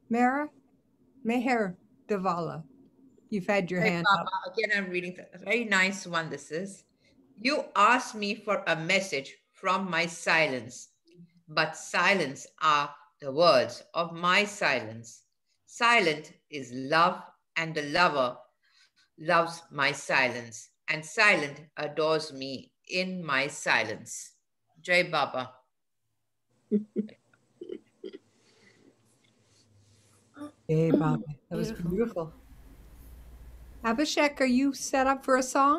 Meher Devala. You've had your Hey, hand up. Papa, again, I'm reading a very nice one. This is, you asked me for a message from my silence, but silence are the words of my silence. Silent is love, and the lover loves my silence, and silent adores me in my silence. Jai Baba. Hey, Bobby. That was Beautiful. beautiful. Abhishek, are you set up for a song?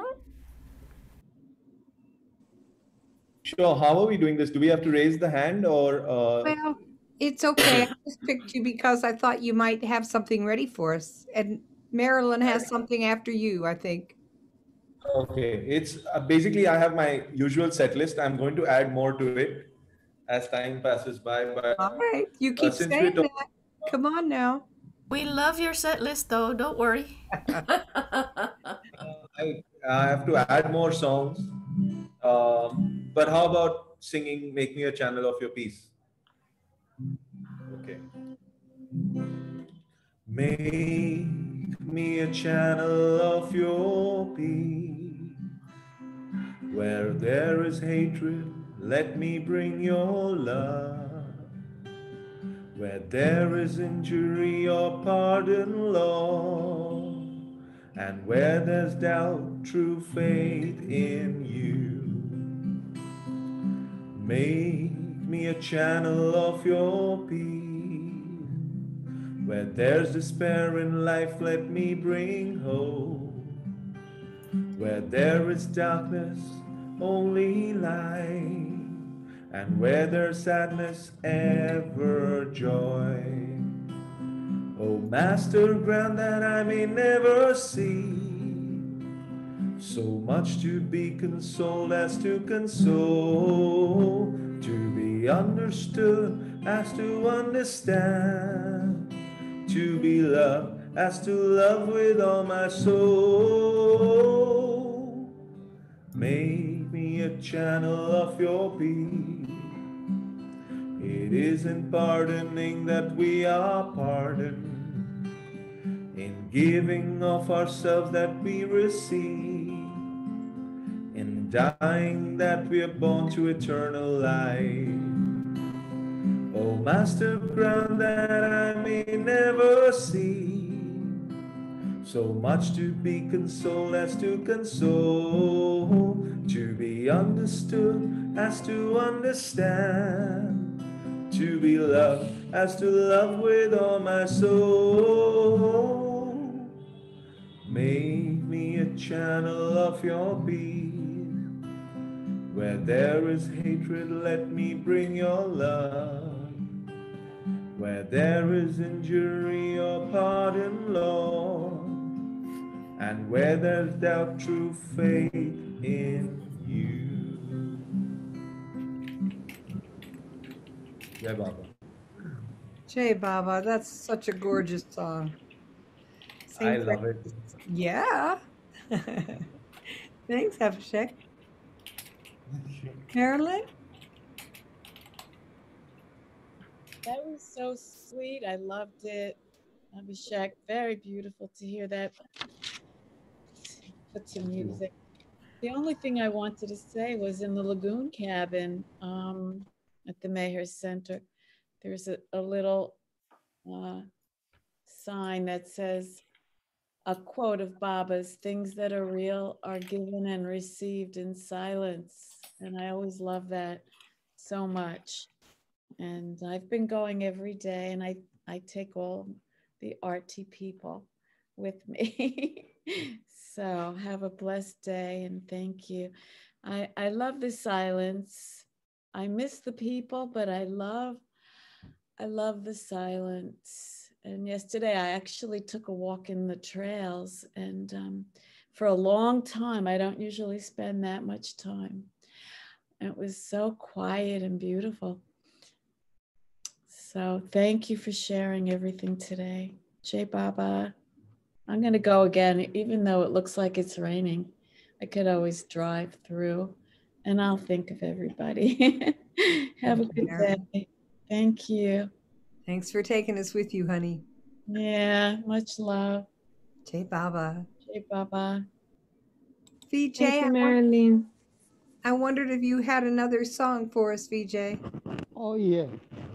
Sure. How are we doing this? Do we have to raise the hand or? Well, it's okay. I just picked you because I thought you might have something ready for us. And Marilyn has something after you, I think. Okay, it's basically I have my usual set list. I'm going to add more to it as time passes by. But All right. You keep since we're saying talking, that. Come on now. We love your set list, though. Don't worry. I have to add more songs. But how about singing "Make Me a Channel of Your Peace"? Okay. Make me a channel of your peace. Where there is hatred, let me bring your love. Where there is injury, your pardon, Lord. And where there's doubt, true faith in you. Make me a channel of your peace. Where there's despair in life, let me bring hope. Where there is darkness, only light. And where there's sadness, ever joy. O Master, grant that I may never see so much to be consoled as to console, to be understood as to understand, to be loved as to love with all my soul. Make me a channel of your peace. It is in pardoning that we are pardoned, in giving of ourselves that we receive, in dying that we are born to eternal life. O Master, grant that I may never see so much to be consoled as to console, to be understood as to understand, to be loved as to love with all my soul. Make me a channel of your peace. Where there is hatred, let me bring your love. Where there is injury, your pardon, Lord. And where there's doubt, true faith in you. Jai Baba. Jay Baba, that's such a gorgeous song. I Same love for it. yeah. Thanks, Abhishek. Marilyn? That was so sweet. I loved it. Abhishek, very beautiful to hear that. Put some music. The only thing I wanted to say was in the lagoon cabin at the Mayher Center, there's a little uh, sign that says a quote of Baba's, things that are real are given and received in silence. And I always love that so much. And I've been going every day, and I take all the arty people with me. So have a blessed day, and thank you. I love the silence. I miss the people, but I love the silence. And yesterday I actually took a walk in the trails, and for a long time, I don't usually spend that much time. It was so quiet and beautiful. So thank you for sharing everything today. Jai Baba. I'm going to go again, even though it looks like it's raining. I could always drive through, and I'll think of everybody. Have a Thank you, good Marilyn. day. Thank you. Thanks for taking us with you, honey. Yeah, much love. Jai Baba. Jay Baba. VJ, Thank you, Marilyn. I wondered if you had another song for us, VJ. Oh, yeah.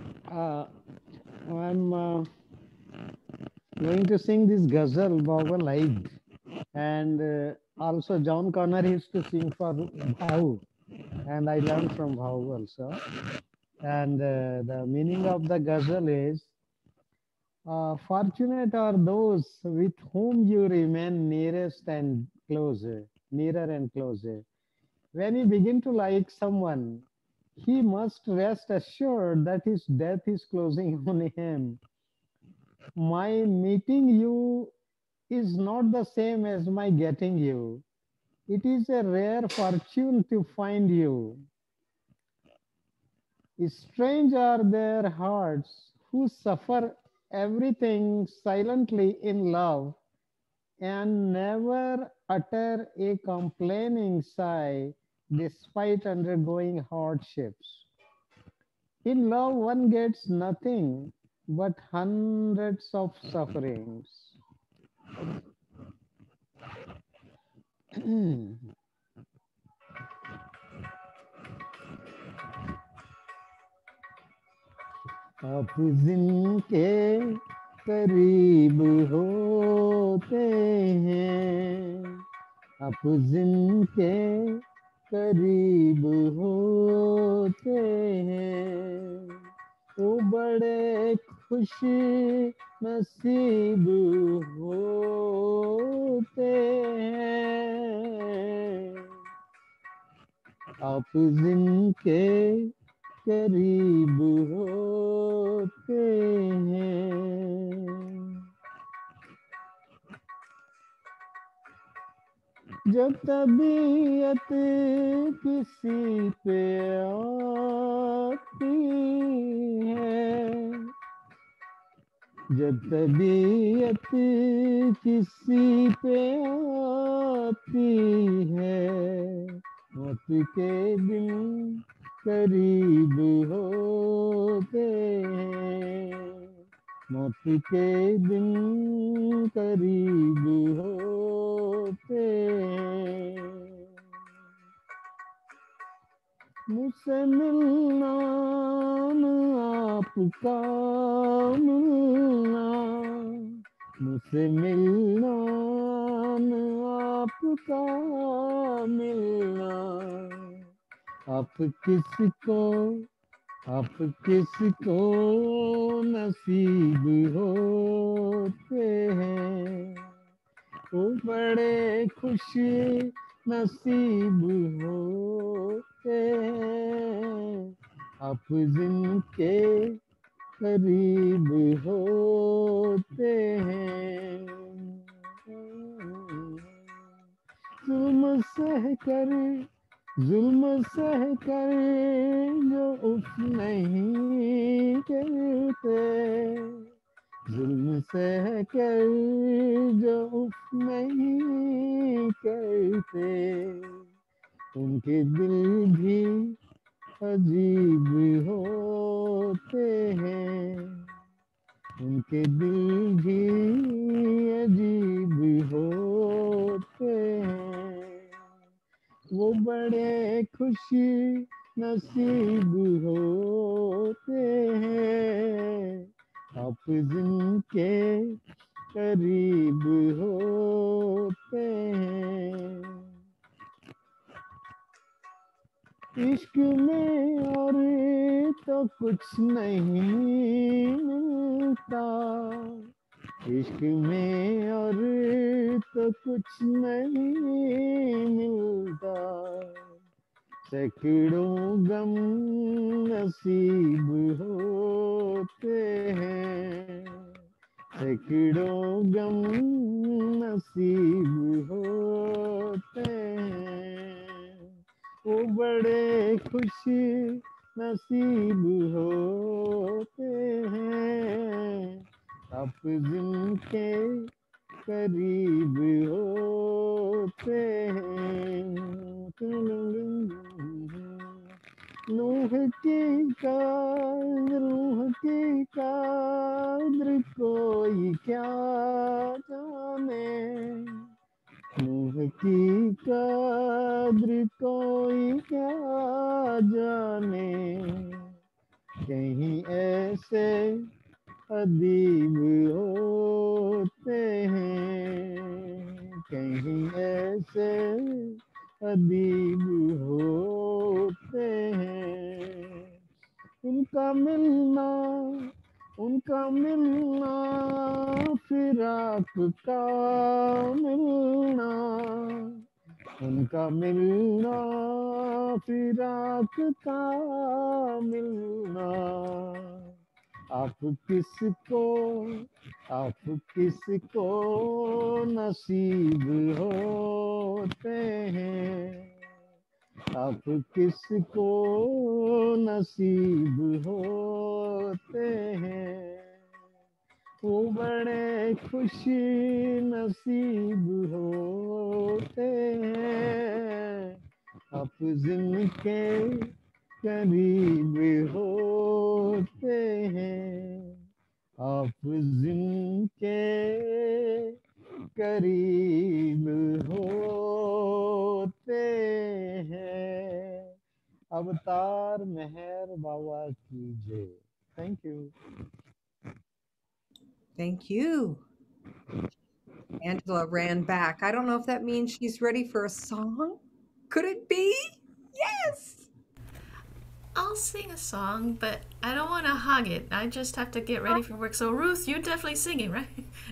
I'm going to sing this ghazal, Baba liked. And also, John Connor used to sing for Bhau. And I learned from Bhau also. And the meaning of the ghazal is fortunate are those with whom you remain nearest and closer, nearer and closer. When you begin to like someone, he must rest assured that his death is closing on him. My meeting you is not the same as my getting you. It is a rare fortune to find you. Strange are their hearts who suffer everything silently in love and never utter a complaining sigh despite undergoing hardships. In love, one gets nothing but hundreds of sufferings. आप जिनके करीब होते हैं, आप जिनके करीब होते हैं, वो बड़े खुशी नसीब होते हैं। आप जिनके करीब होते हैं, जब तबीयत किसी पे आती है, जब तबीयत किसी पे आती है, मौत के दिन करीब होते हैं, मौत के दिन करीब होते हैं। मुझसे मिलना न आपका मिलना, मुझसे मिलना न आपका मिलना, आप किसको नसीब होते हैं, वो बड़े खुशी नसीब होते हैं। आप जिनके करीब होते हैं, जुल्म सह कर जो उफ नहीं करते, जुल्म सह कर जो उफ नहीं करते, उनके दिल भी अजीब होते हैं, उनके दिल भी अजीब होते हैं, वो बड़े खुशी नसीब होते हैं। आप जिनके करीब होते हैं, इश्क में और तो कुछ नहीं मिलता, इश्क में और तो कुछ नहीं मिलता, सैकड़ों गम नसीब होते हैं, सैकड़ों गम नसीब होते हैं, वो बड़े खुशी नसीब होते हैं। आप जिनके करीब होते हैं, रूह की कादर कोई क्या जाने, रूह की कादर कोई क्या जाने, कहीं ऐसे अदीब होते हैं, कहीं ऐसे अदीब होते हैं, उनका मिलना फिराक का मिलना, उनका मिलना फिराक का मिलना, आप किसको नसीब होते हैं, आप किसको नसीब होते हैं, वो बड़े खुशी नसीब होते हैं, आप जिनके करीब होते हैं, आप जिनके करीब होते हैं। अवतार मेहर बाबा की जय। Thank you. Thank you. Angela ran back. I don't know if that means she's ready for a song. Could it be? Yes. I'll sing a song, but I don't want to hug it. I just have to get ready for work. So, Ruth, you're definitely singing, right?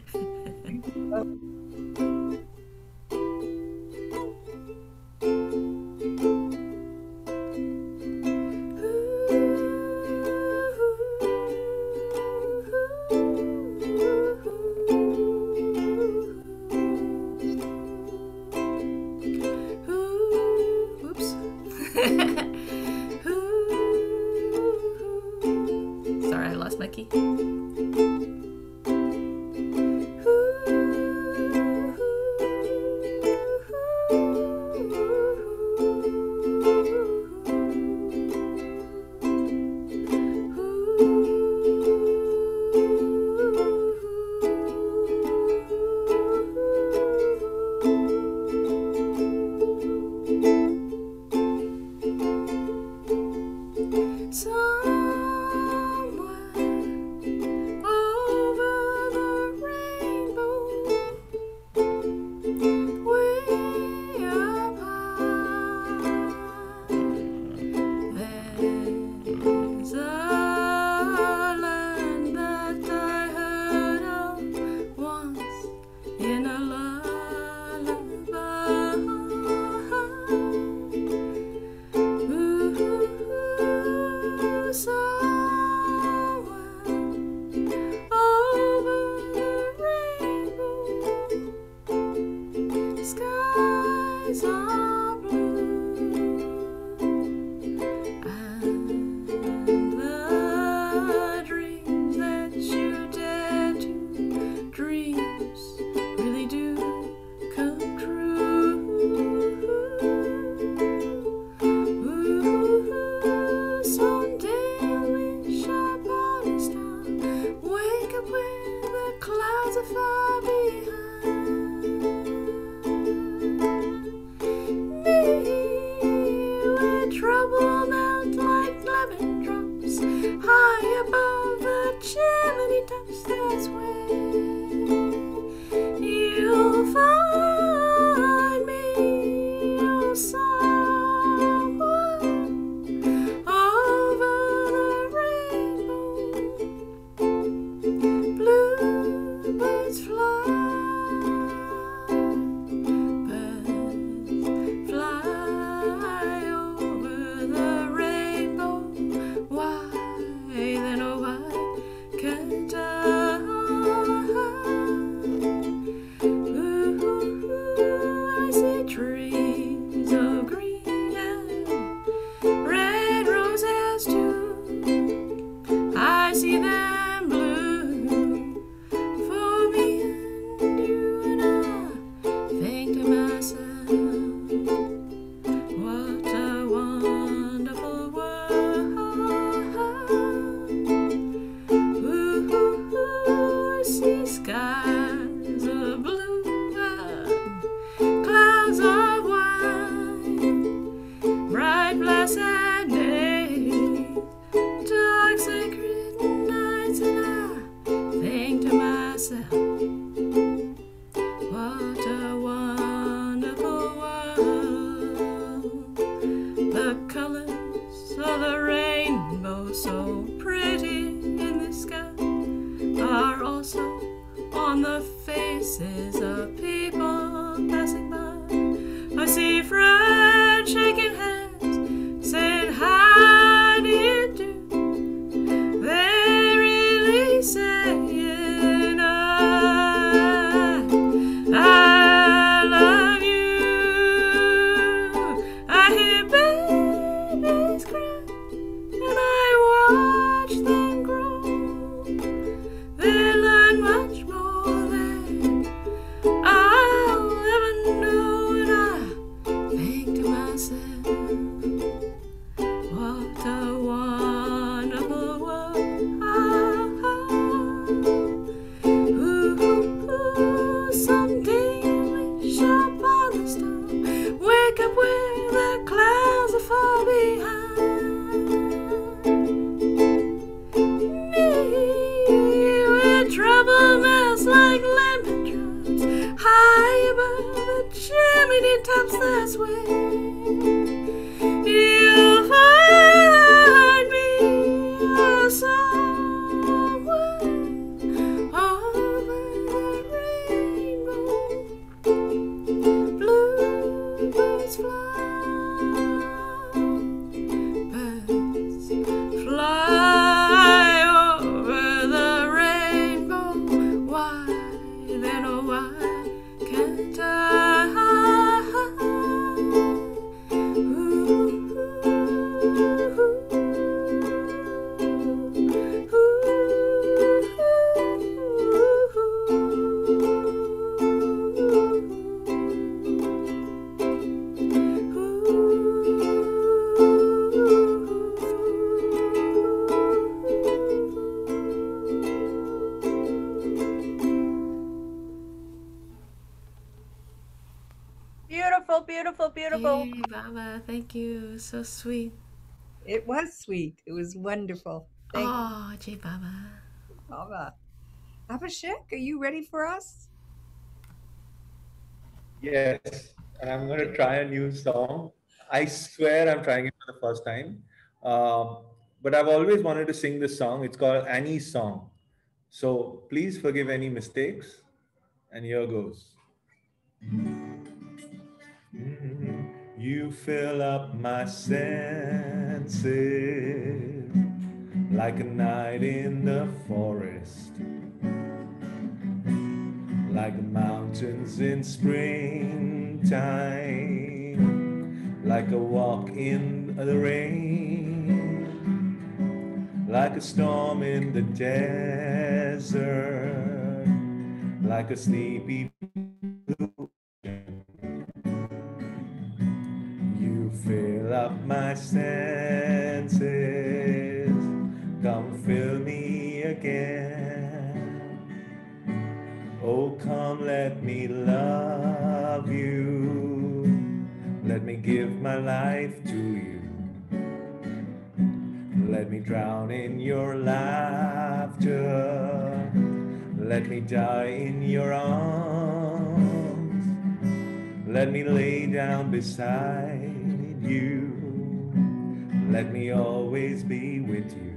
Oops. Sorry, I lost my key. see skies of blue and clouds of white, bright blessed days, dark sacred nights, and I think to myself, what a wonderful world. The colors of the rainbow, so pretty in the sky, are also on the faces of people passing by. I see friends shaking hands, saying, how do you do? They're really saying, I love you. I hear babies cry, and I watch them grow. They learn much more than I'll ever know, and I think to myself, what a wonderful world. Ooh, someday I wish upon a star, wake up where the clouds are far behind me, where trouble melts like lemon drops, high above the chimney tops. That's where you'll find me, oh, somewhere over the rainbow. Bluebirds fly, birds fly over the rainbow. Why then, oh why can't I? Beautiful, beautiful, beautiful. Hey, Baba, thank you. So sweet. It was sweet. It was wonderful. Thank you, Oh, Jay Baba. Baba. Abhishek, are you ready for us? Yes, and I'm going to try a new song. I swear I'm trying it for the first time. But I've always wanted to sing this song. It's called Annie's Song. So please forgive any mistakes. And here goes. You fill up my senses like a night in the forest, like the mountains in springtime, like a walk in the rain, like a storm in the desert, like a sleepy blue. You fill up my senses, come fill me again. Oh, come, let me love you. Let me give my life to you. Let me drown in your laughter. Let me die in your arms. Let me lay down beside you. Let me always be with you.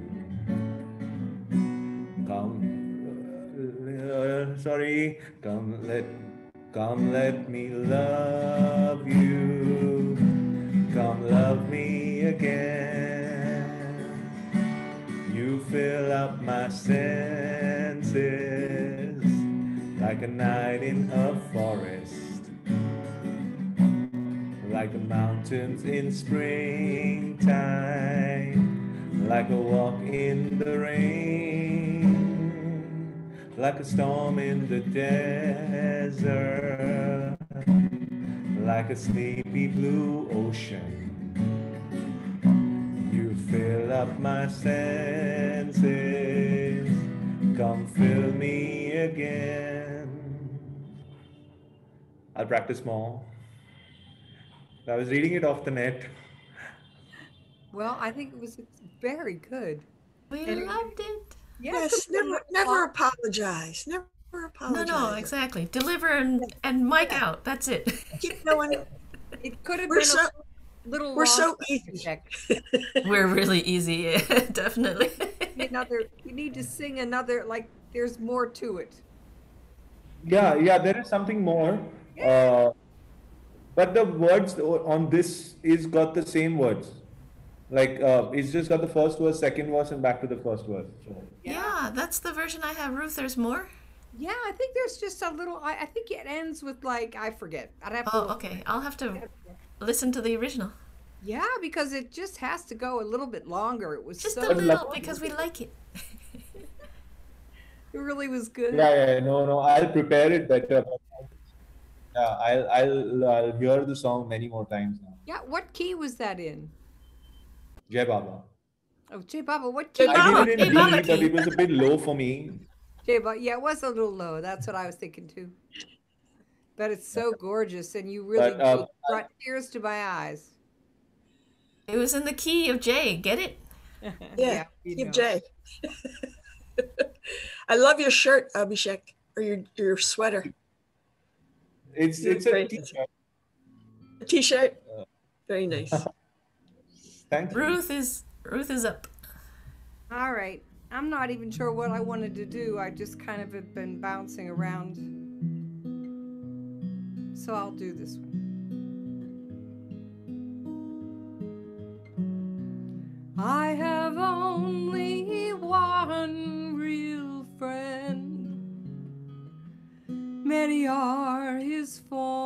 Come let me love you. Come love me again. You fill up my senses like a night in a forest, like the mountains in springtime, like a walk in the rain, like a storm in the desert, like a sleepy blue ocean. You fill up my senses, come fill me again. I'll practice more. I was reading it off the net. Well, I think it was very good. We And loved it. yeah, Yes, never apologize. Never apologize. No, exactly. Deliver and mic out. That's it. Keep going. it could have We're been so- a little We're so long easy. check. We're really easy, yeah, definitely. You need to sing another, like there's more to it. Yeah, there is something more. But the words on this is got the same words. Like it's just got the first verse, second verse, and back to the first verse. So, Yeah, that's the version I have. Ruth, there's more? Yeah, I think there's just a little, I think it ends with like, I forget. I'd have to Oh, look. okay. I'll have to listen to the original. Yeah, because it just has to go a little bit longer. It was Just so, a little, because we like it. it really was good. yeah, no, I'll prepare it better. Yeah, I'll hear the song many more times now. Yeah, what key was that in? Jai Baba. Oh, Jay Baba, what key? Baba, I did it in Jai Baba B, but key. it was a bit low for me. Jay Baba, yeah, it was a little low. That's what I was thinking too. But it's so gorgeous, and you really But, brought tears to my eyes. It was in the key of J. Get it? Yeah, we keep know. Jay. I love your shirt, Abhishek, or your sweater, It's a Great. t-shirt. t-shirt. Very nice. Thank you. Ruth is up. All right. I'm not even sure what I wanted to do. I just kind of have been bouncing around. So I'll do this one. I have only one real friend. Many are his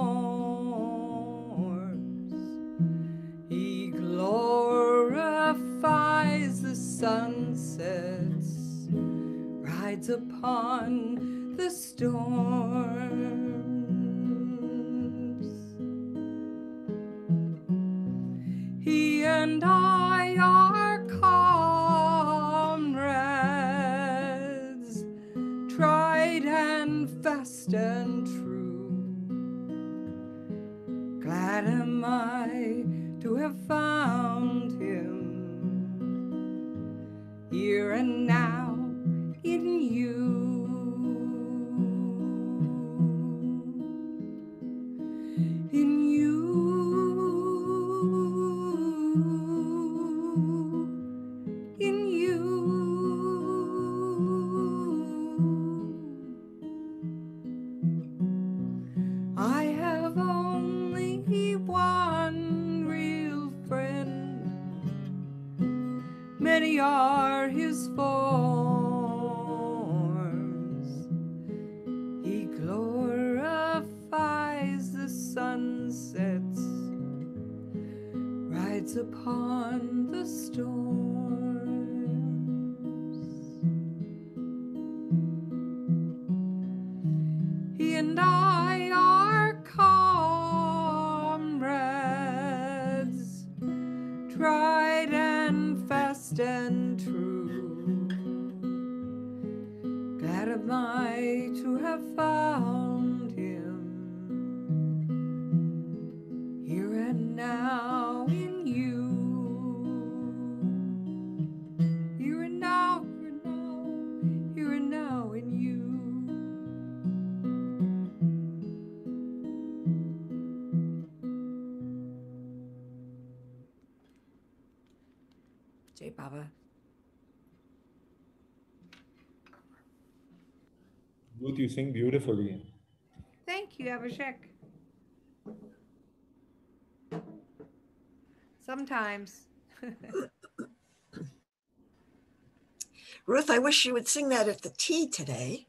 forms. He glorifies the sunsets, rides upon the storms. He and I are comrades, tried and fast and true. Glad am I to have found him here and now in you. In you. In you. I have only one real friend. Many are his forms. He glorifies the sunsets, rides upon the storms. He and I are comrades, tried and fast and true. Glad am I to have found him here and now in you. Here and now, here and now, here and now in you. Jay Baba. Ruth, you sing beautifully. Thank you, Abhishek. Sometimes. Ruth, I wish you would sing that at the tea today.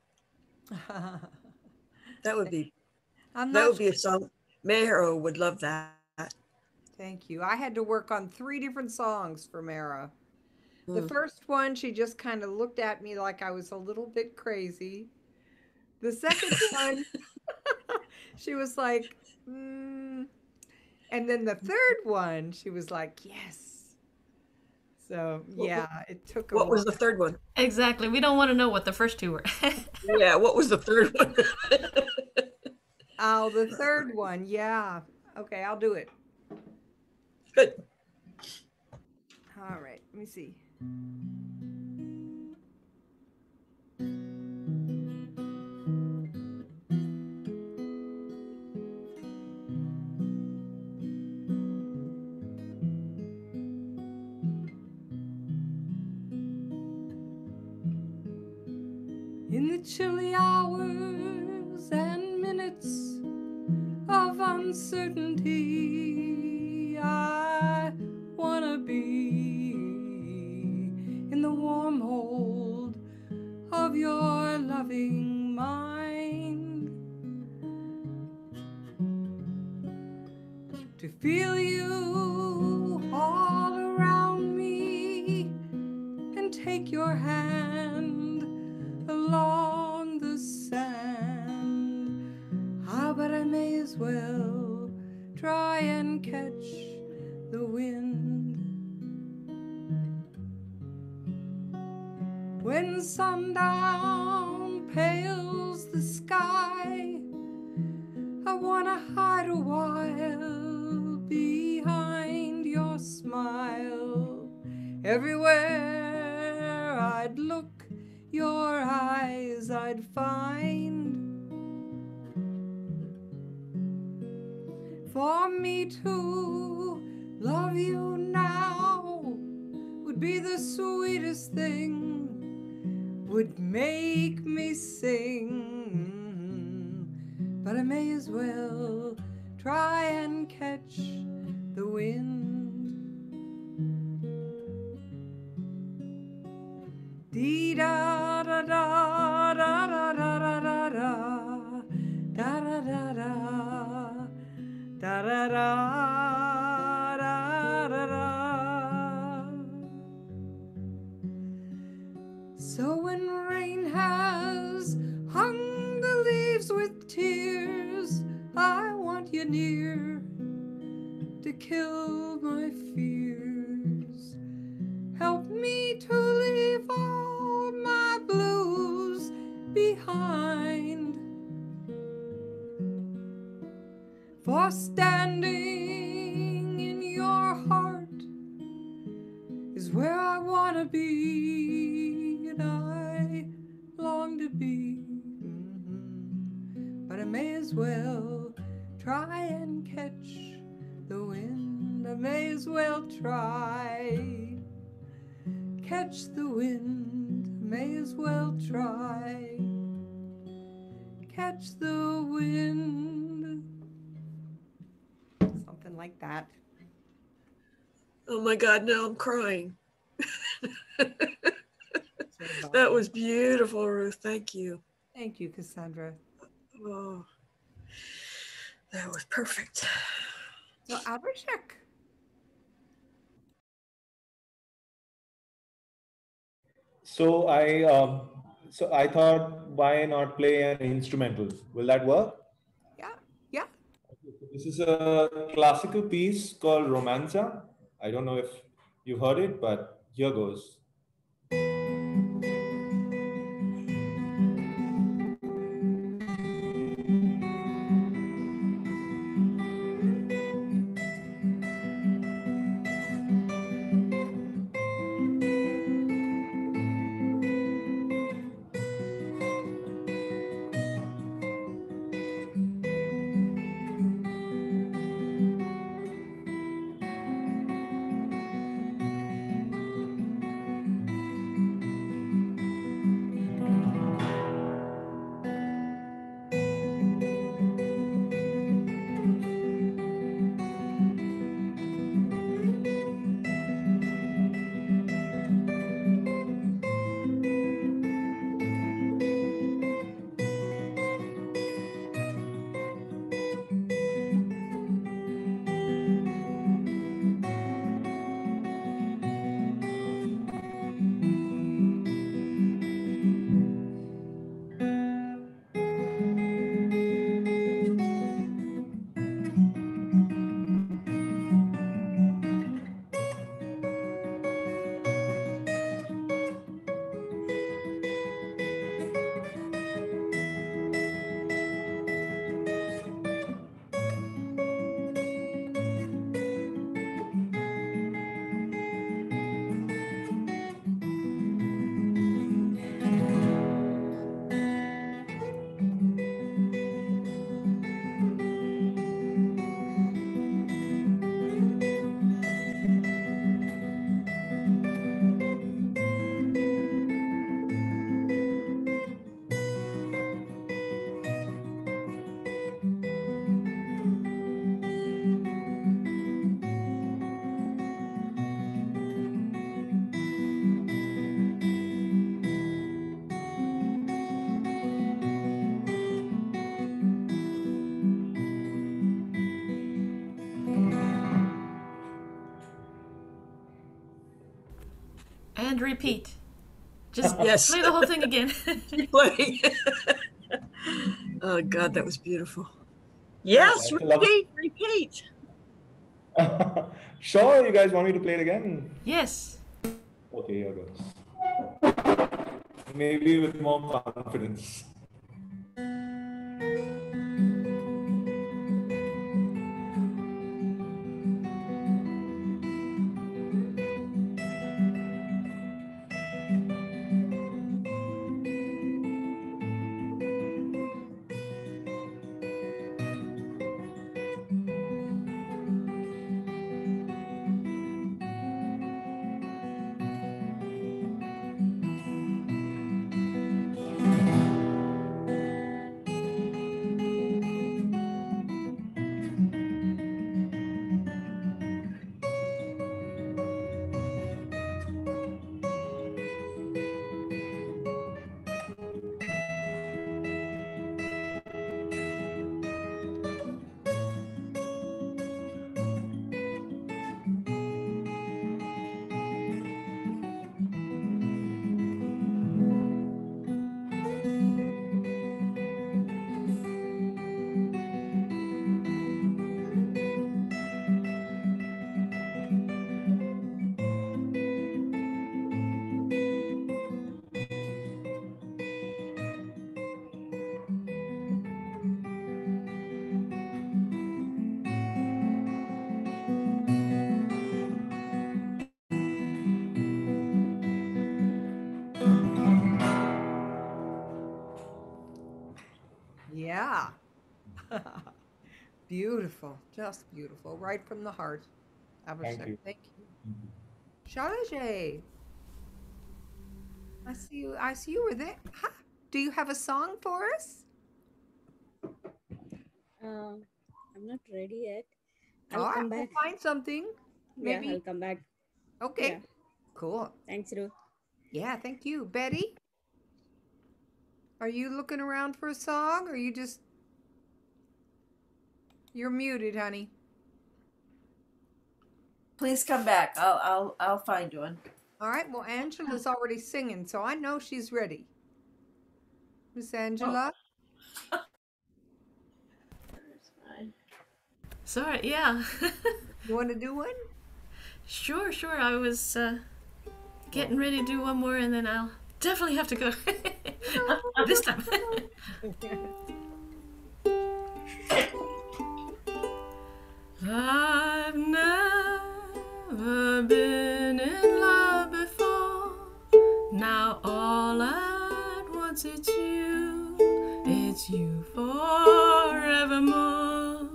That would be I'm that not would be a song. Mayro would love that. Thank you. I had to work on 3 different songs for Mara. The Mm. first one, she just kind of looked at me like I was a little bit crazy. The second one, she was like, And then the third one, she was like, yes. So yeah, it took a What was while. the third one? Exactly. We don't want to know what the first two were. Yeah, what was the third one? Oh, the third one. Yeah. Okay, I'll do it. Good. All right. Let me see. In the chilly hours and minutes of uncertainty, I wanna be in the warm hold of your loving mind, to feel you all around me and take your hand along the sand. Ah, but I may as well try and catch the wind. When sundown pales the sky, I wanna hide a while behind your smile. Everywhere I'd look, your eyes I'd find. For me to love you now would be the sweetest thing, would make me sing. But I may as well try and catch the wind. Dee da da da da da da da da da da da da da da da da da. So when rain has hung the leaves with tears, I want you near to kill my fears. Help me to leave all my blues behind. For standing in your heart is where I wanna be, and I long to be. But I may as well try and catch the wind. I may as well try. Catch the wind, may as well try. Catch the wind. Something like that. Oh my God, now I'm crying. That was beautiful, Ruth. Thank you. Thank you, Cassandra. Oh, that was perfect. So, Abhishek. So I thought, why not play an instrumental? Will that work? Yeah, yeah. This is a classical piece called Romanza. I don't know if you heard it, but here goes. And repeat. Just Yes. play the whole thing again. Keep playing. Oh God, that was beautiful. Yes, repeat. Sure, you guys want me to play it again? Yes. Okay, here goes. Maybe with more confidence. Yeah. Beautiful, just beautiful, right from the heart. Thank you. Thank you. Charlotte, I see you. I see you were there. Huh? Do you have a song for us? I'm not ready yet. All I'll right, come we'll back. find something. Maybe. Yeah, I'll come back. Okay. Yeah. Cool. Thanks, Ruth. Yeah, thank you. Betty, are you looking around for a song or you just... You're muted, honey. Please come back. I'll find one. All right, well, Angela's already singing, so I know she's ready. Miss Angela? Sorry, yeah. You want to do one? Sure. I was getting ready to do one more, and then I'll definitely have to go this time. I've never been in love before. Now all at once it's you forevermore.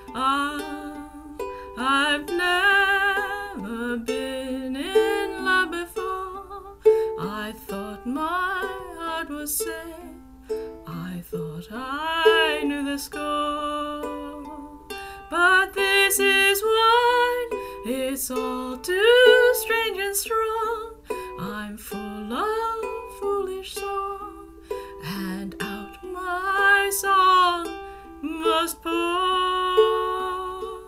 I've never been in love before. I thought my heart was set. I thought I knew the score. But this is why it's all too strange and strong. I'm full of foolish song, and out my song must pour.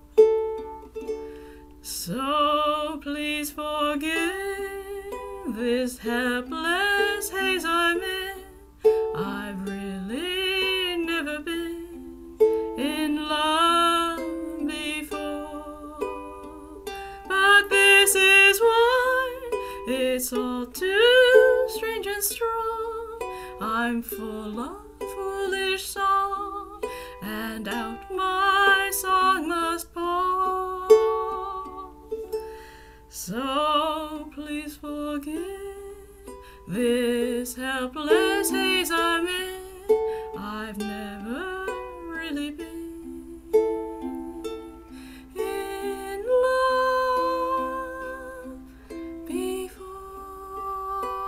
So please forgive this helpless haze I'm in. I've really never been in love before. But this is why it's all too strange and strong. I'm full of foolish song, and out my song must pour. So please forgive this helpless haze I'm in. I've never really been in love before.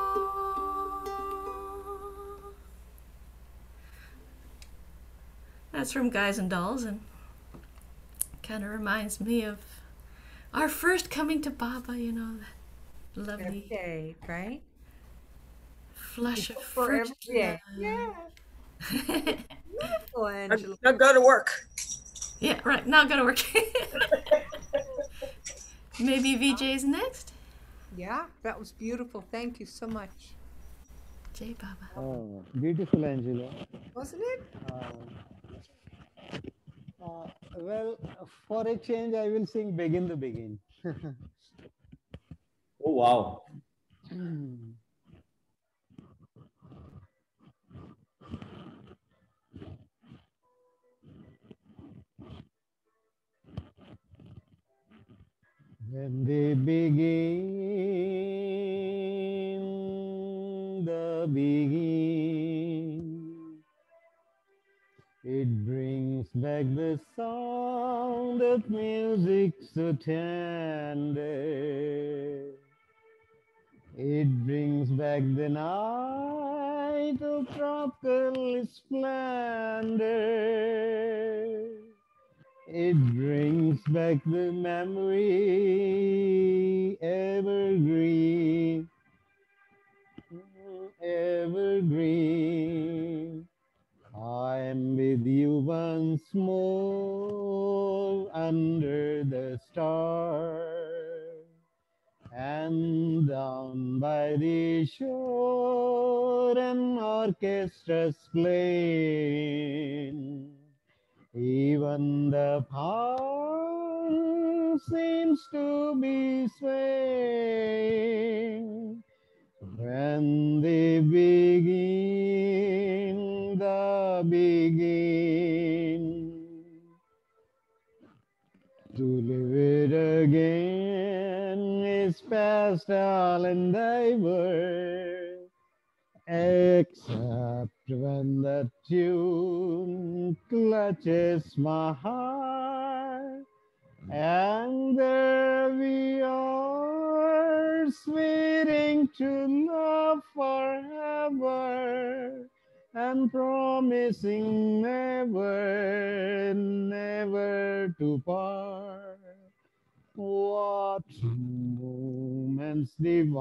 That's from Guys and Dolls, and kind of reminds me of our first coming to Baba, you know, that lovely Okay, right? flush of Forever. fertility. Yeah. Beautiful, Angela. Now go to work. Yeah, right. Now gotta work. Maybe VJ's next. Yeah, that was beautiful. Thank you so much. Jay Baba. Oh, beautiful, Angela. Wasn't it? Well, for a change, I will sing Begin the Begin. Oh, wow. When they begin the begin, it brings back the sound of music so tender. It brings back the night of tropical splendor. It brings back the memory evergreen, evergreen. I'm with you once more under the stars. And down by the shore, an orchestra's playing. Even the palm seems to be swaying. When they begin the begin. To live it again is past all endeavor, except when the tune clutches my heart, and there we are, swearing to love forever, and promising never, never to part. What moments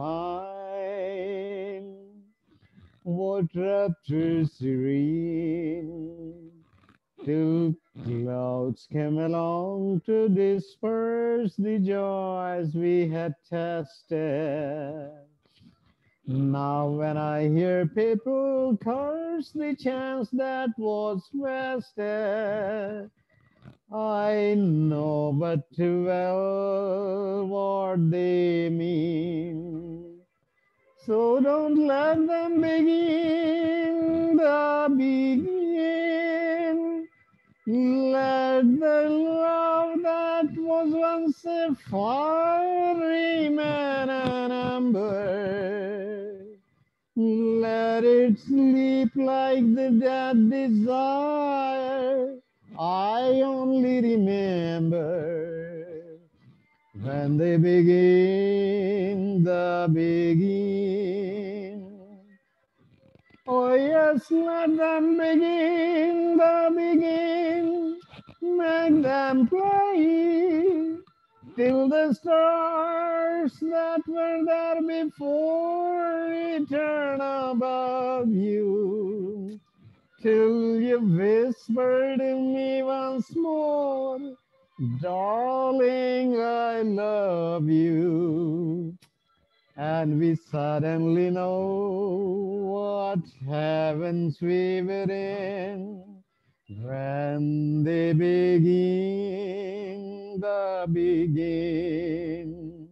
divine, what rapture serene, till clouds came along to disperse the joys we had tasted. Now when I hear people curse the chance that was wasted, I know but too well what they mean. So don't let them begin the begin. Let the love that was once a fire remain an ember. Let it sleep like the dead desire. I only remember when they begin the begin. Oh yes, let them begin the begin. Make them play till the stars that were there before return above you. Till you whisper to me once more, darling, I love you. And we suddenly know what heavens we were in when they begin the begin.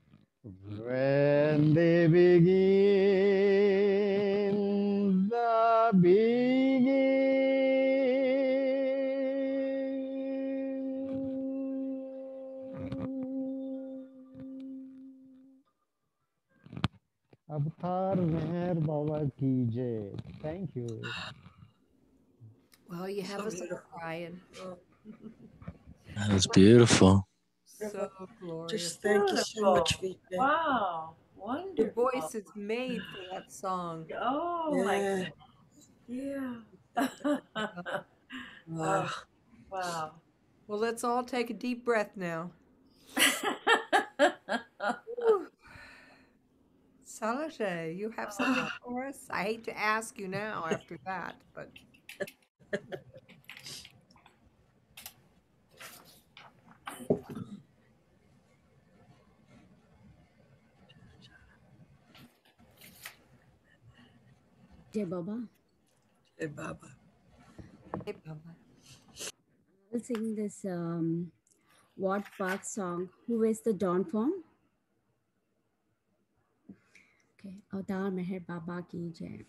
When they begin the begin. Avatar Meher Baba ki jai. Thank you. Well, you have So us all beautiful. crying. That was beautiful. So glorious. Just thank you so much, Beautiful. Vijay. Wow. Your Wonderful. voice is made for that song. Oh my Yeah. goodness. Yeah. Wow. Wow. Well, let's all take a deep breath now. Whew. Salate, you have something for us? I hate to ask you now after that, but Jai Baba. Hey, Baba. Hey, Baba. I'll sing this What Park song. Who is the Dawn form? Okay. Avatar Meher Baba ki jai.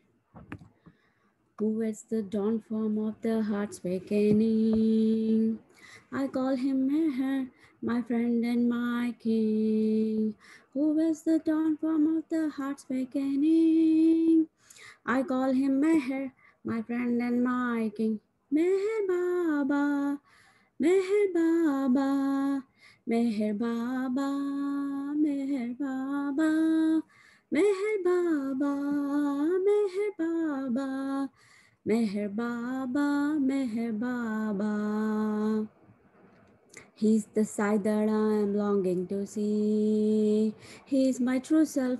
Who is the dawn form of the heart's awakening? I call him Meher, my friend and my king. Who is the dawn form of the heart's awakening? I call him Meher, my friend and my king. Meher Baba, Meher Baba, Meher Baba, Meher Baba, Meher Baba, Meher Baba, Meher Baba, Meher Baba. He's the side that I am longing to see. He's my true self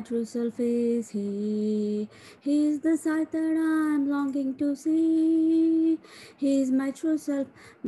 is he. He's the side that I am longing to see. He's my true self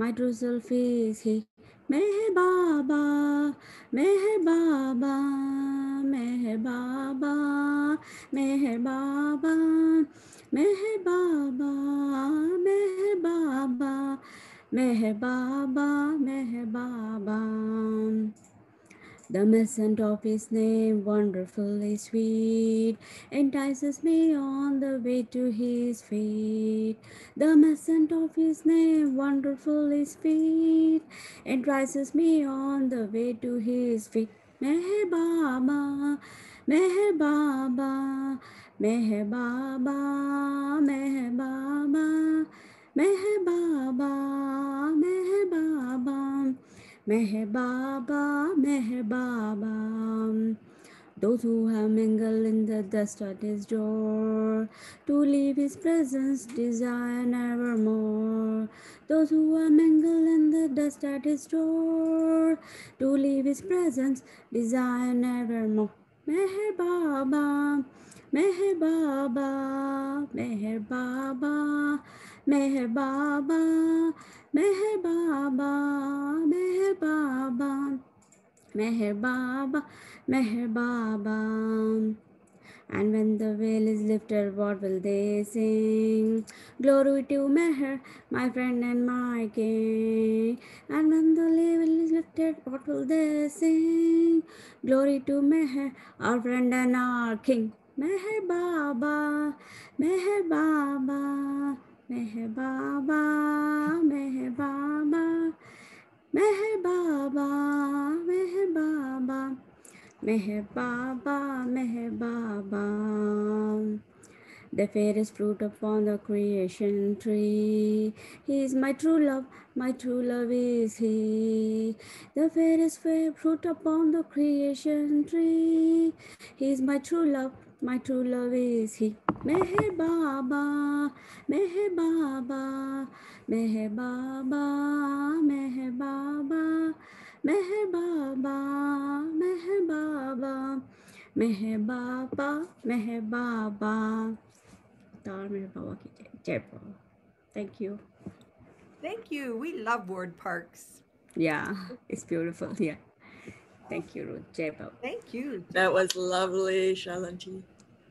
is he. Meher Baba, Meher Baba, Meher Baba, Meher Baba, Meher Baba, Meher Baba. Meher Baba, Meher Baba. The message of his name, wonderfully sweet, entices me on the way to his feet. The message of his name, wonderfully sweet, entices me on the way to his feet. Meher Baba, Meher Baba, Meher Baba, Meher Baba, Meher Baba, Meher Baba. Meher Baba, Meher Baba. Those who have mingled in the dust at his door, to leave his presence desire nevermore. Those who have mingled in the dust at his door, to leave his presence desire nevermore. Meher Baba, Meher Baba, Meher Baba, Meher Baba, Meher Baba, Meher Baba, Meher Baba, Meher Baba. And when the veil is lifted, what will they sing? Glory to Meher, my friend and my king. And when the veil is lifted, what will they sing? Glory to Meher, our friend and our king. Meher Baba, Meher Baba, Meher Baba, Meher Baba, Meher Baba, Meher Baba. Meher Baba, Meher Baba. The fairest fruit upon the creation tree. He is my true love is he. The fairest fruit upon the creation tree. He is my true love is he. Meher Baba, Meher Baba, Meher Baba, Meher Baba, Meher Baba, Meher Baba, Meher Baba, Meher Baba. Tar Meher Baba ki jai. Jai Baba. Thank you. Thank you. We love word parks. Yeah, it's beautiful. Yeah. Thank you, Ruth. Jai Baba. Thank you. That was lovely, Shalanti.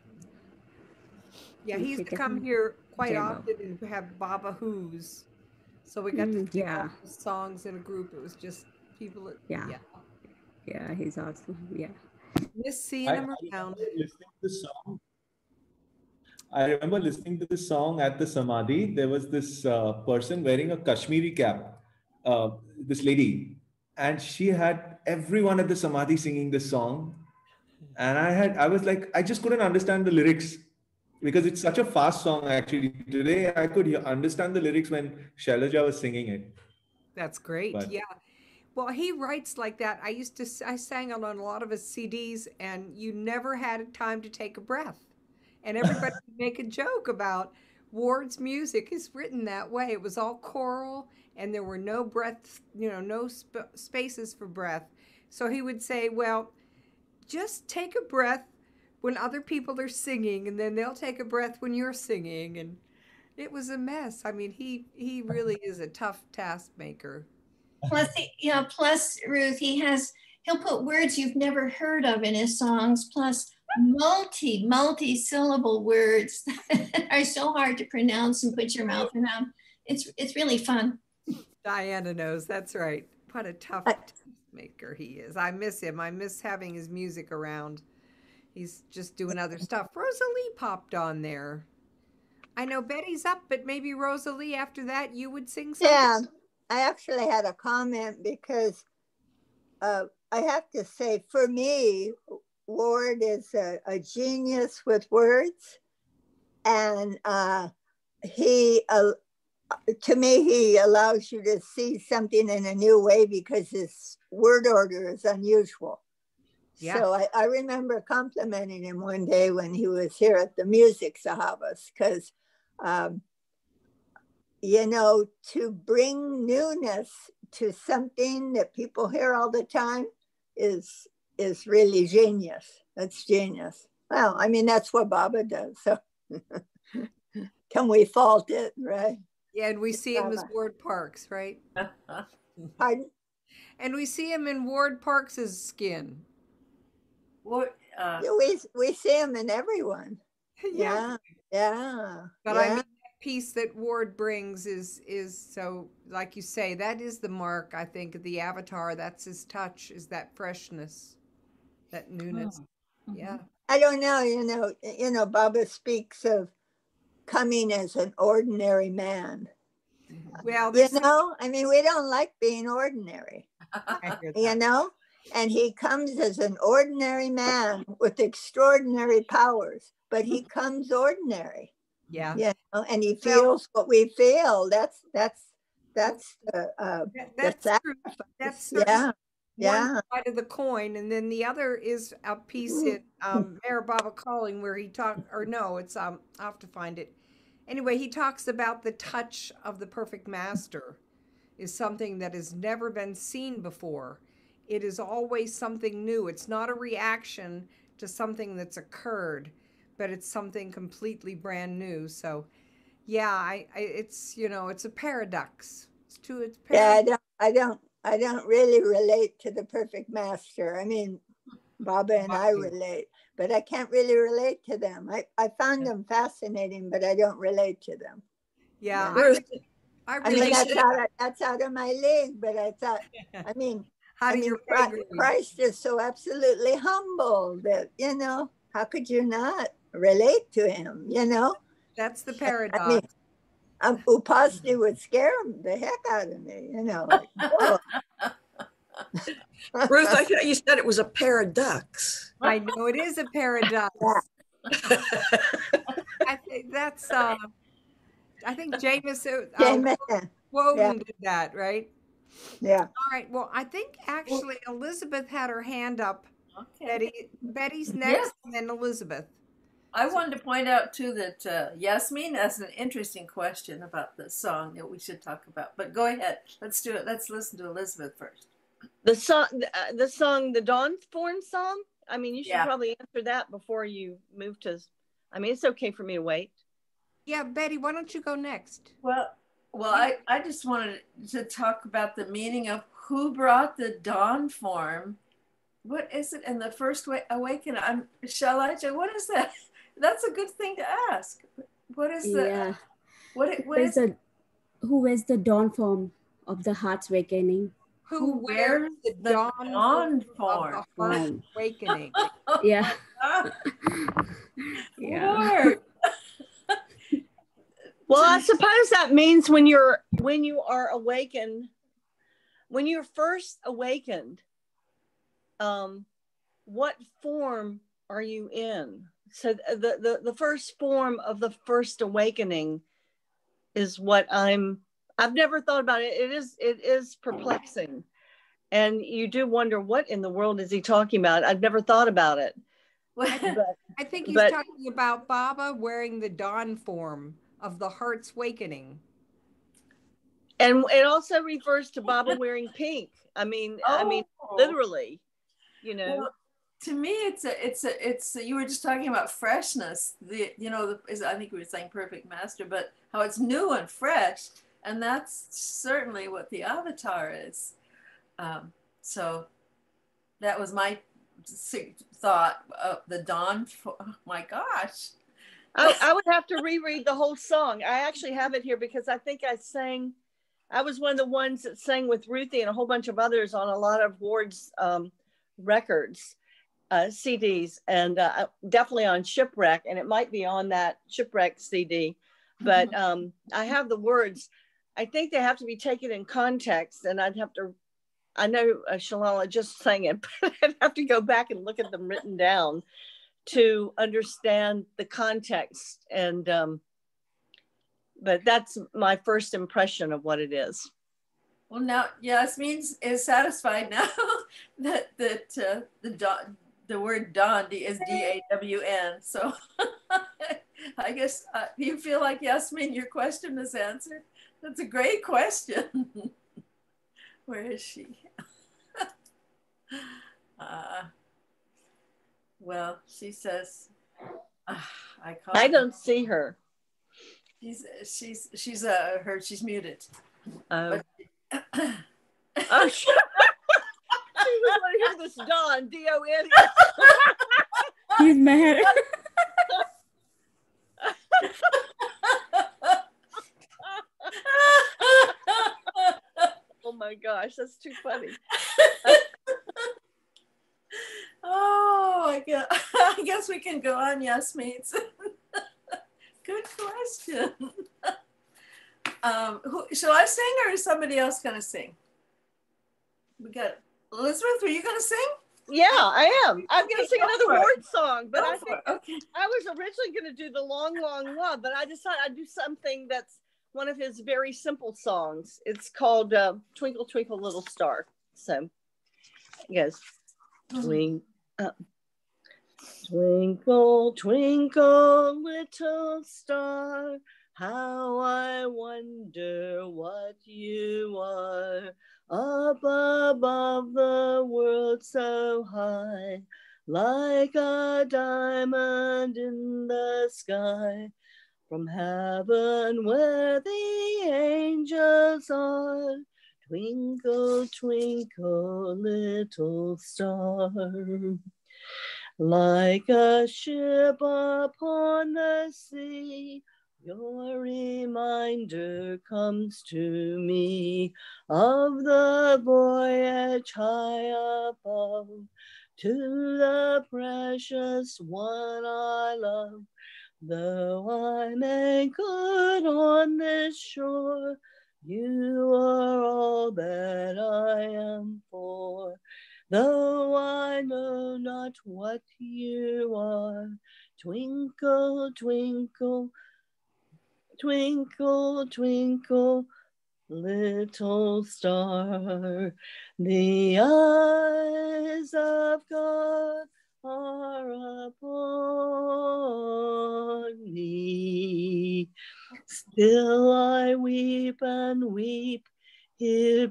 Yeah, he used to come here quite often and have Baba Who's. So we got to sing all the songs in a group. It was just people that, Yeah, he's awesome. Yeah. Miss seeing him around. I remember listening to this song at the Samadhi. There was this person wearing a Kashmiri cap, this lady, and she had everyone at the Samadhi singing this song. And I was like, I just couldn't understand the lyrics because it's such a fast song. Actually, today I could understand the lyrics when Shailaja was singing it. That's great. Yeah. Well, he writes like that. I sang on a lot of his CDs, and you never had time to take a breath. And everybody would make a joke about Ward's music is written that way. It was all choral, and there were no breaths, no spaces for breath. So he would say, well, just take a breath when other people are singing, and then they'll take a breath when you're singing. And it was a mess. I mean, he really is a tough task maker. Plus, Ruth, he'll put words you've never heard of in his songs, plus multi-syllable words that are so hard to pronounce and put your mouth around. It's really fun. Diana knows, that's right. What a tough maker he is. I miss him. I miss having his music around. He's just doing other stuff. Rosalie popped on there. I know Betty's up, but maybe Rosalie, after that, you would sing something? Yeah, I actually had a comment because I have to say, for me, Ward is a genius with words. And to me, he allows you to see something in a new way because his word order is unusual. Yeah. So I remember complimenting him one day when he was here at the Music Sahabas, because, you know, to bring newness to something that people hear all the time is really genius. That's genius. Well, I mean, that's what Baba does. So can we fault it, right? Yeah, and we see him as Ward Parks, right? Pardon? And we see him in Ward Parks' skin. What? We see him in everyone. Yeah. But I mean, that piece that Ward brings is so, like you say, that is the mark, I think, of the avatar. That's his touch, is that freshness, that newness. Oh. Yeah. I don't know, you know, Baba speaks of coming as an ordinary man. Well, you know, I mean, we don't like being ordinary, you know, and he comes as an ordinary man with extraordinary powers, but he comes ordinary. Yeah. You know, and he feels what we feel. That's true. That's one side of the coin, and then the other is a piece in Mayor Baba Calling where he talked, or no, it's I'll have to find it. Anyway, he talks about the touch of the perfect master is something that has never been seen before. It is always something new. It's not a reaction to something that's occurred, but it's something completely brand new. So, yeah, it's, you know, it's a paradox. Yeah, I don't really relate to the perfect master. I mean, Baba and I relate, but I can't really relate to them. I found them fascinating, but I don't relate to them. Yeah, I mean that's out of my league. But I thought, I mean, Christ is so absolutely humble that, you know, how could you not relate to him? You know, that's the paradox. I mean, Upasni would scare the heck out of me. You know, like, whoa. Ruth, I thought you said it was a paradox. I know it is a paradox. I think that's I think Jameson Woden did that, right? Yeah. All right. Well, I think actually Elizabeth had her hand up. Okay. Betty's next, and then Elizabeth. I wanted to point out too that Yasmin asked an interesting question about the song that we should talk about. But go ahead. Let's do it. Let's listen to Elizabeth first. The song, the Dawn Form song. I mean, you should probably answer that before you move to. I mean, it's okay for me to wait. Yeah, Betty, why don't you go next? Well, I just wanted to talk about the meaning of who brought the dawn form. What is it in the first awakening? Shalaja, what is that? That's a good thing to ask. What is the? Yeah. Who wears the dawn form of the heart's awakening? Who wears the dawn form of the heart's awakening? Yeah. Yeah. Well, I suppose that means when you are awakened, when you're first awakened, what form are you in? So the first form of the first awakening is what I've never thought about it. It is perplexing. And you do wonder, what in the world is he talking about? I've never thought about it. I think he's talking about Baba wearing the dawn form of the heart's awakening. And it also refers to Baba wearing pink. I mean, literally, you know. Well, to me, it's you were just talking about freshness. I think we were saying perfect master, but how it's new and fresh, and that's certainly what the avatar is. So that was my thought of the dawn. Oh my gosh. I would have to reread the whole song. I actually have it here because I think I was one of the ones that sang with Ruthie and a whole bunch of others on a lot of Ward's records, CDs, and definitely on Shipwreck, and it might be on that Shipwreck CD, but I have the words. I think they have to be taken in context, and I know Shalala just sang it, but I'd have to go back and look at them written down to understand the context. And but that's my first impression of what it is. Well, now Yasmin is satisfied now that the word dawn is D-A-W-N. So I guess you feel like, Yasmin, your question is answered. That's a great question. Where is she? Well, she says, I don't see her. She's muted. Oh, she was want to hear this dawn, D-O-N. He's mad. Oh my gosh, that's too funny. Oh my God. I guess we can go on, Yasmin. Good question. Shall I sing or is somebody else going to sing? We got Elizabeth, were you going to sing? Yeah, I am. I'm going to sing another Ward song, but I was originally going to do the Long, Long Love, but I decided I'd do something that's one of his very simple songs. It's called Twinkle, Twinkle, Little Star. So, yes. Twinkle, twinkle, little star, how I wonder what you are, up above the world so high, like a diamond in the sky, from heaven where the angels are. Twinkle, twinkle, little star. Like a ship upon the sea, your reminder comes to me of the voyage high above, to the precious one I love. Though I'm anchored on this shore, you are all that I am for. Though I know not what you are, twinkle, twinkle, twinkle, twinkle, little star. The eyes of God are upon me. Still I weep and weep here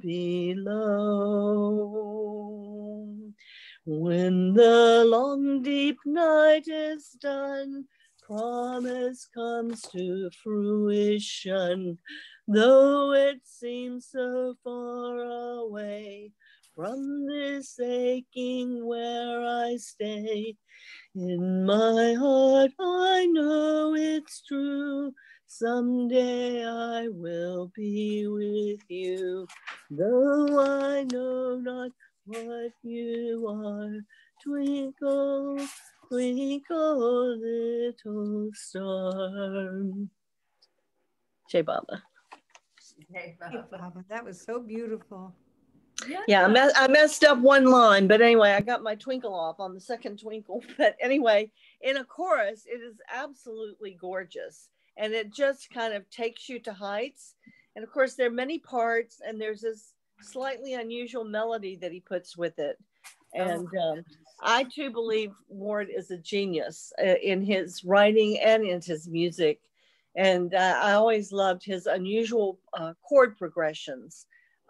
below. When the long deep night is done, promise comes to fruition, though it seems so far away from this aching where I stay. In my heart I know it's true, someday I will be with you, though I know not what you are. Twinkle, twinkle, little star. Jai Baba. Hey, Baba, that was so beautiful. Yeah, I messed up one line, but anyway, I got my twinkle off on the second twinkle. But anyway, in a chorus, it is absolutely gorgeous. And it just kind of takes you to heights. And of course, there are many parts, and there's this slightly unusual melody that he puts with it. And I too believe Ward is a genius in his writing and in his music. And I always loved his unusual chord progressions.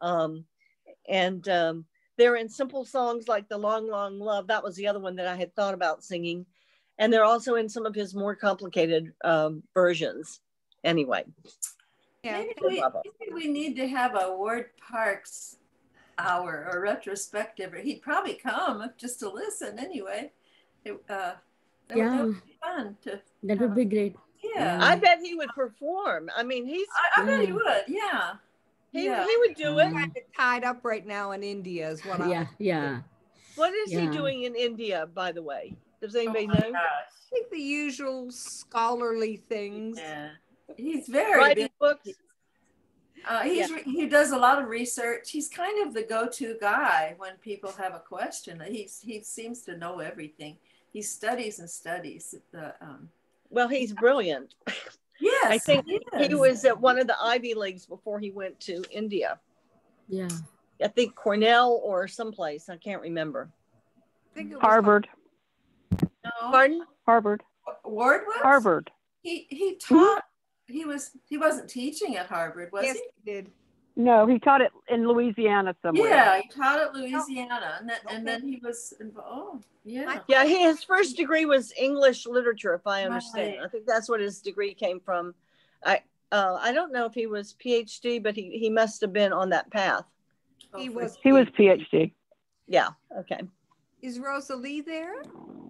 They're in simple songs like The Long, Long Love. That was the other one that I had thought about singing. And they're also in some of his more complicated versions. Anyway. Yeah, maybe we need to have a Ward Parks hour or retrospective. He'd probably come just to listen anyway. That would be fun to. That would be great. Yeah. I bet he would perform. I mean, I bet he would. Yeah. He would do it. Kind of tied up right now in India is what Yeah. What is he doing in India, by the way? Does anybody know? I think the usual scholarly things. Yeah. He's very writing books. He does a lot of research. He's kind of the go-to guy when people have a question. He seems to know everything. He studies and studies. Well, he's brilliant. Yes, I think he was at one of the Ivy Leagues before he went to India. Yeah. I think Cornell or someplace. I can't remember. Harvard. No. Pardon? Harvard. Ward was? Harvard. He taught. He wasn't teaching at Harvard, was he? Yes, he did. No, he taught it in Louisiana somewhere. Yeah, he taught at Louisiana, and then he was involved. Oh, yeah. Yeah, his first degree was English literature, if I understand. Right. I think that's what his degree came from. I don't know if he was PhD, but he must have been on that path. He was PhD. Yeah. Okay. Is Rosalie there?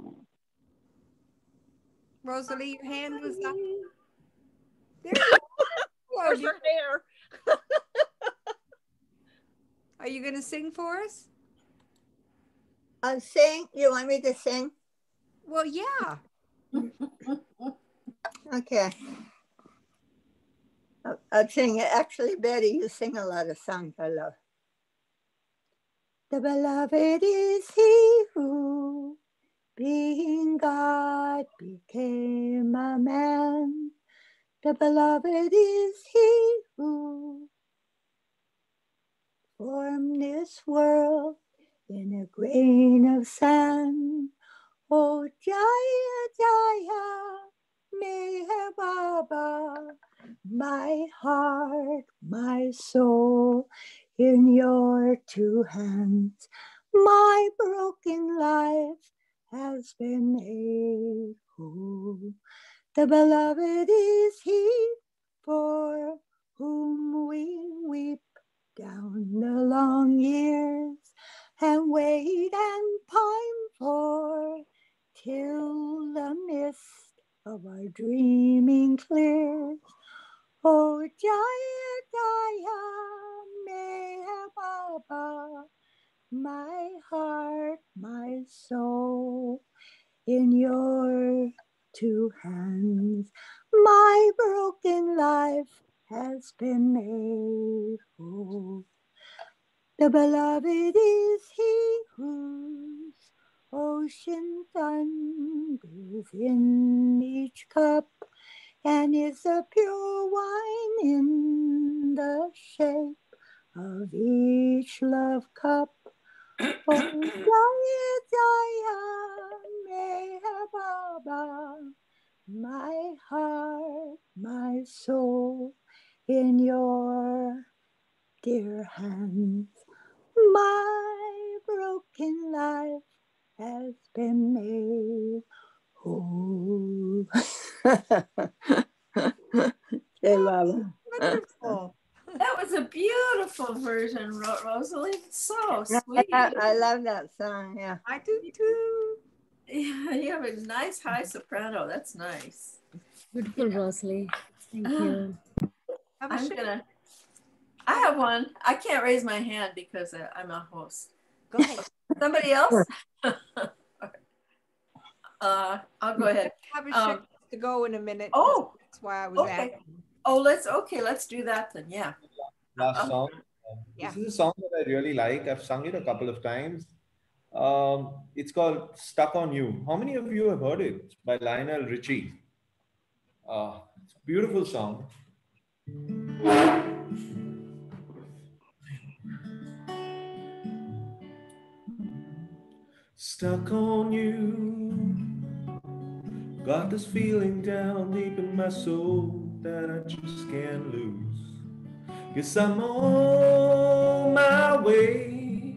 Rosalie, your hand was up. There you are. Where's her hair? Are you going to sing for us? Sing? You want me to sing? Well, yeah. Okay. I'll sing it. Actually, Betty, you sing a lot of songs I love. The beloved is he who, being God, became a man. The beloved is he who formed this world in a grain of sand. Oh, Jaya, Jaya, Meher Baba, my heart, my soul, in your two hands. My broken life has been made whole. The beloved is he for whom we weep down the long years and wait and pine for till the mist of our dreaming clears. Oh, Jaya, Jaya, Meher Baba, my heart, my soul, in your two hands. My broken life has been made whole. The beloved is he whose ocean thunders in each cup, and is a pure wine in the shape of each love cup. Oh, Jaya, Jaya, Meher Baba, my heart, my soul, in your dear hands. My broken life has been made whole. Hey, Baba. Wonderful. That was a beautiful version, Rosalie. It's so sweet. I love that song, yeah. I do too. Yeah, you have a nice high soprano. That's nice. Beautiful, Rosalie. Thank you. I have one. I can't raise my hand because I'm a host. Go ahead. Somebody else? I'll go ahead. I have a shift to go in a minute. Oh, that's why I was okay. asking. Oh, let's do that then. Yeah. Last song. This is a song that I really like. I've sung it a couple of times. It's called Stuck on You. How many of you have heard it? It's by Lionel Richie. It's a beautiful song. Stuck on you. Got this feeling down deep in my soul that I just can't lose. Guess I'm on my way.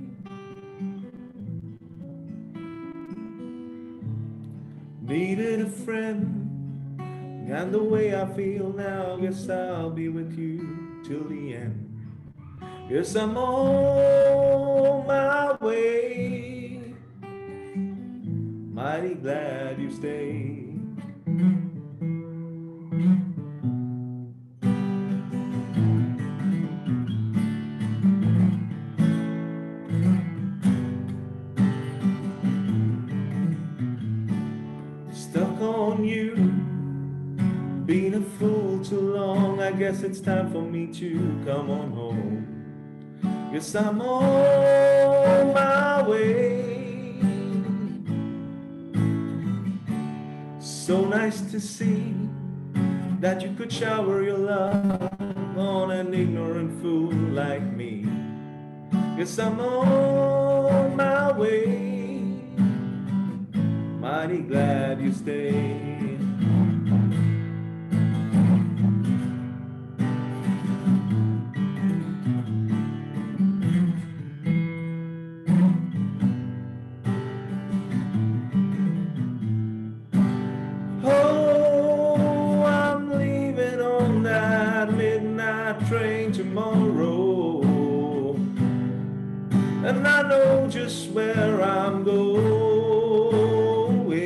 Needed a friend, and the way I feel now, guess I'll be with you till the end. Yes, I'm on my way. Mighty glad you stayed. Stuck on you, been a fool too long. I guess it's time for me to come on home. Yes, I'm on my way. So nice to see that you could shower your love on an ignorant fool like me. Yes, I'm on my way. Mighty glad you stayed. Oh, I'm leaving on that midnight train tomorrow, and I know just where I'm going.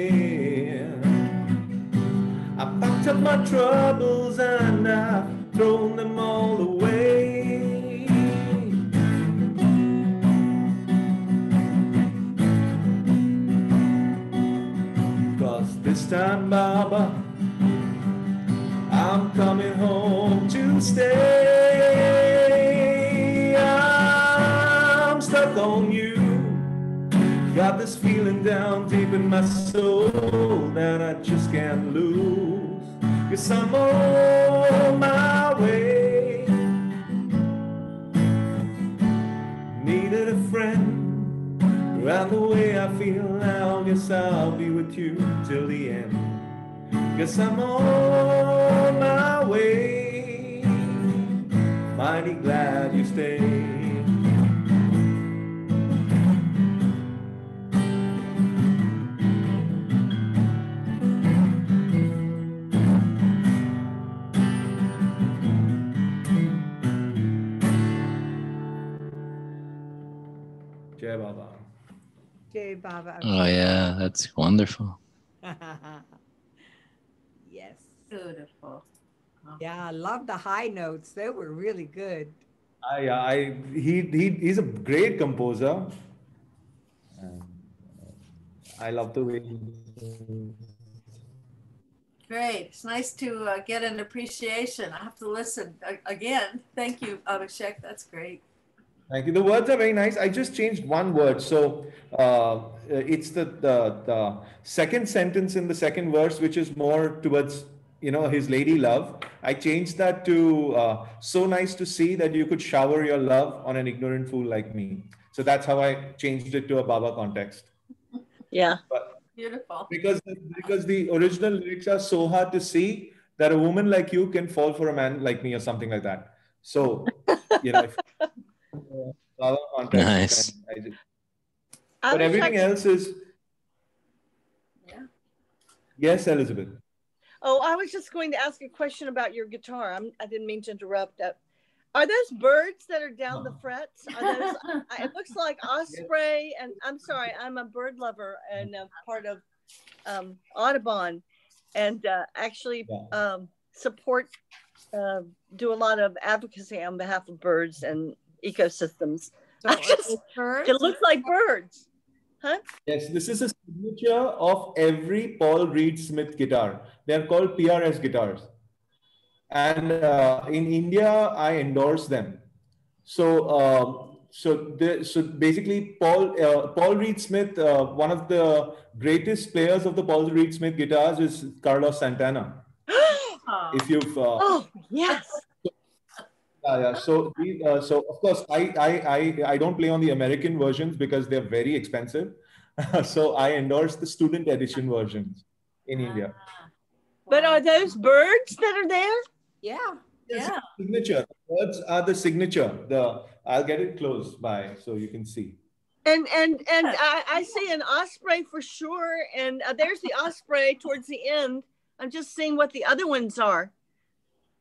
I packed up my troubles and I've thrown them all away. Cause this time, Baba, I'm coming home to stay. I'm stuck on you. Got this feeling down deep in my soul that I just can't lose. Yes, I'm on my way. Needed a friend, around the way I feel now. Yes, I'll be with you till the end. Guess I'm on my way. Mighty glad you stayed. Jai Baba. Jai Baba. Oh yeah, that's wonderful. Yes. Beautiful. Yeah, I love the high notes. They were really good. He's a great composer. I love the way he sings. Great. It's nice to get an appreciation. I have to listen again. Thank you, Abhishek. That's great. Thank you. The words are very nice. I just changed one word. So it's the second sentence in the second verse, which is more towards, his lady love. I changed that to so nice to see that you could shower your love on an ignorant fool like me. So that's how I changed it to a Baba context. Yeah. Beautiful. Because the original lyrics are so hard to see that a woman like you can fall for a man like me or something like that. So, if Baba context, Nice. but everything else is. Yeah. Yes, Elizabeth. Oh, I was just going to ask a question about your guitar. I didn't mean to interrupt. Are those birds that are down the frets? Are those? It looks like osprey, and I'm sorry, I'm a bird lover and a part of Audubon, and actually support, do a lot of advocacy on behalf of birds and ecosystems. So it looks like birds, huh? Yes, this is a signature of every Paul Reed Smith guitar. They are called PRS guitars. And in India, I endorse them. So, so basically, Paul Reed Smith, one of the greatest players of the Paul Reed Smith guitars is Carlos Santana. If you've oh yes. Yeah. So of course, I don't play on the American versions because they're very expensive. So I endorse the student edition versions in India. But are those birds that are there? Yeah. Yes, yeah. Signature. Birds are the signature. I'll get it close by so you can see. And I see an osprey for sure. And there's the osprey towards the end. I'm just seeing what the other ones are.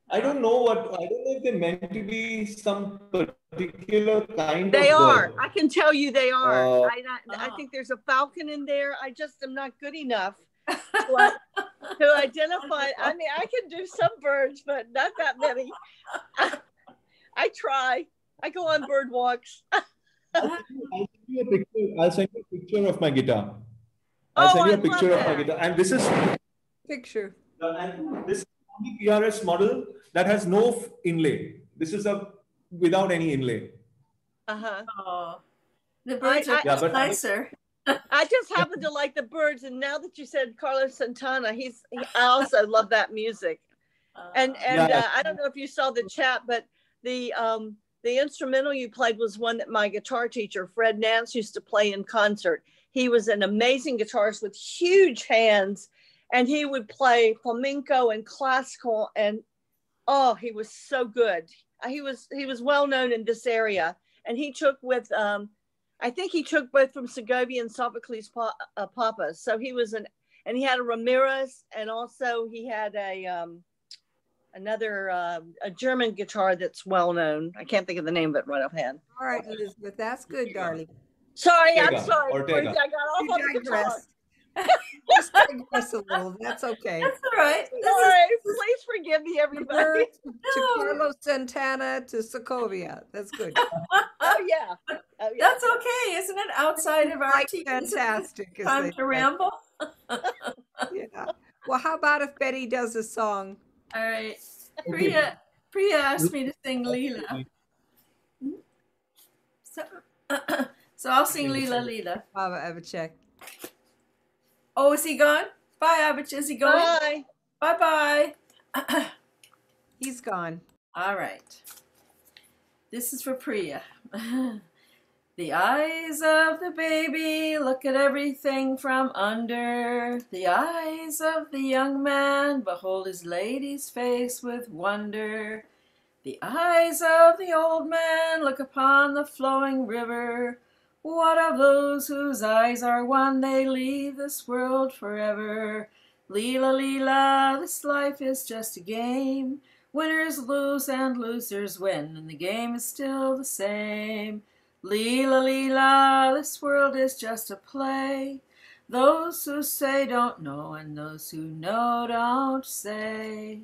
I don't know if they're meant to be some particular kind They of are. bird. I can tell you they are. Uh, I think there's a falcon in there. I just am not good enough to identify. I mean, I can do some birds, but not that many. I try. I go on bird walks. I'll send you a picture of my guitar. I'll send you a picture of my guitar. And this is picture. And this is the PRS model that has no inlay. This is a without any inlay. Oh, the birds are much nicer. I just happen to like the birds, and now that you said Carlos Santana, I also love that music. And I don't know if you saw the chat, but the instrumental you played was one that my guitar teacher Fred Nance used to play in concert. He was an amazing guitarist with huge hands, and he would play flamenco and classical, and oh, he was so good. He was well known in this area, and he took with I think he took both from Segovia and Sophocles Papas. So he was and he had a Ramirez, and also he had another a German guitar that's well known. I can't think of the name of it right offhand. All right, Elizabeth, that's good, darling. Sorry, Ortega. I'm sorry. Ortega. I got off on the guitar. Just digress a little. That's okay. That's all right. Sorry, please forgive me, everybody. To Carlos Santana to Segovia. That's good. Oh yeah. That's okay, isn't it? Outside of our team, fantastic. Time to ramble. Yeah. Well, how about if Betty does a song? All right. Priya asked me to sing Leela. So I'll sing Leela Leela. Baba Abhishek. Oh, is he gone? Bye, Abhishek. Is he going? Bye. Bye-bye. He's gone. All right. This is for Priya. The eyes of the baby look at everything from under. The eyes of the young man behold his lady's face with wonder. The eyes of the old man look upon the flowing river. What of those whose eyes are one? They leave this world forever. Leela, Leela, this life is just a game. Winners lose and losers win, and the game is still the same. Leela, Leela, this world is just a play. Those who say don't know, and those who know don't say.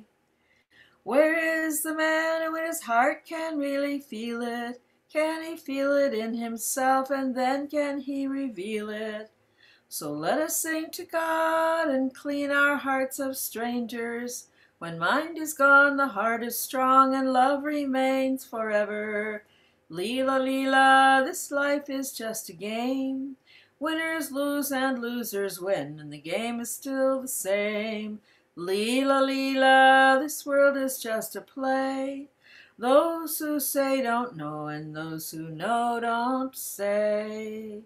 Where is the man who in his heart can really feel it? Can he feel it in himself, and then can he reveal it? So let us sing to God and clean our hearts of strangers. When mind is gone, the heart is strong, and love remains forever. Leela, Leela, this life is just a game. Winners lose and losers win, and the game is still the same. Leela, Leela, this world is just a play. Those who say don't know, and those who know don't say.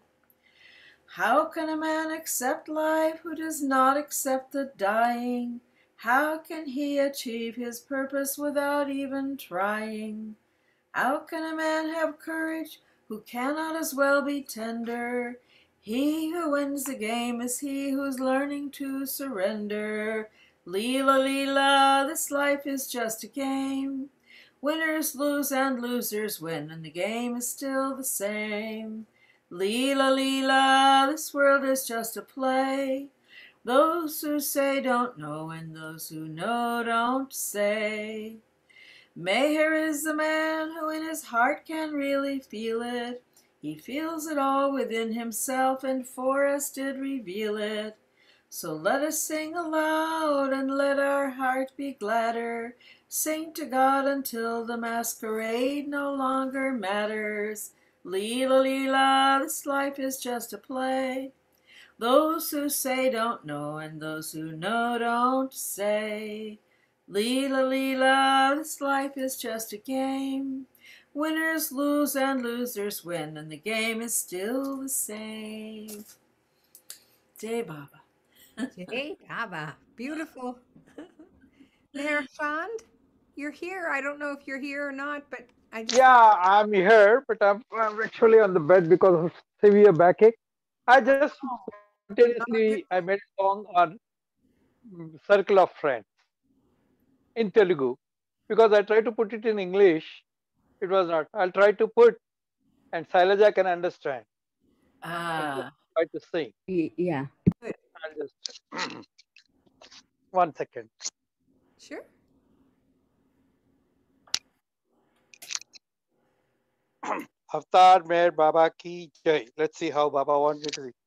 How can a man accept life who does not accept the dying? How can he achieve his purpose without even trying? How can a man have courage who cannot as well be tender? He who wins the game is he who's learning to surrender. Leela, Leela, this life is just a game. Winners lose and losers win, and the game is still the same. Leela, Leela, this world is just a play. Those who say don't know, and those who know don't say. Meher is the man who in his heart can really feel it. He feels it all within himself, and for us did reveal it. So let us sing aloud, and let our heart be gladder. Sing to God until the masquerade no longer matters. Leela, Leela, this life is just a play. Those who say don't know, and those who know don't say. Leela, Leela, this life is just a game. Winners lose and losers win, and the game is still the same. Jai Baba. Jai Baba. Beautiful. Meher Chand, you're here. I don't know if you're here or not, but I just... Yeah, I'm here, but I'm actually on the bed because of severe backache. I just spontaneously I made a song on Circle of Friends in Telugu. because I tried to put it in English. It was not. I'll try to put, and Shailaja can understand. Ah. Try to sing. Yeah. I'll just 1 second. Sure. Avtar Meher Baba ki jai. Let's see how Baba wants me to sing.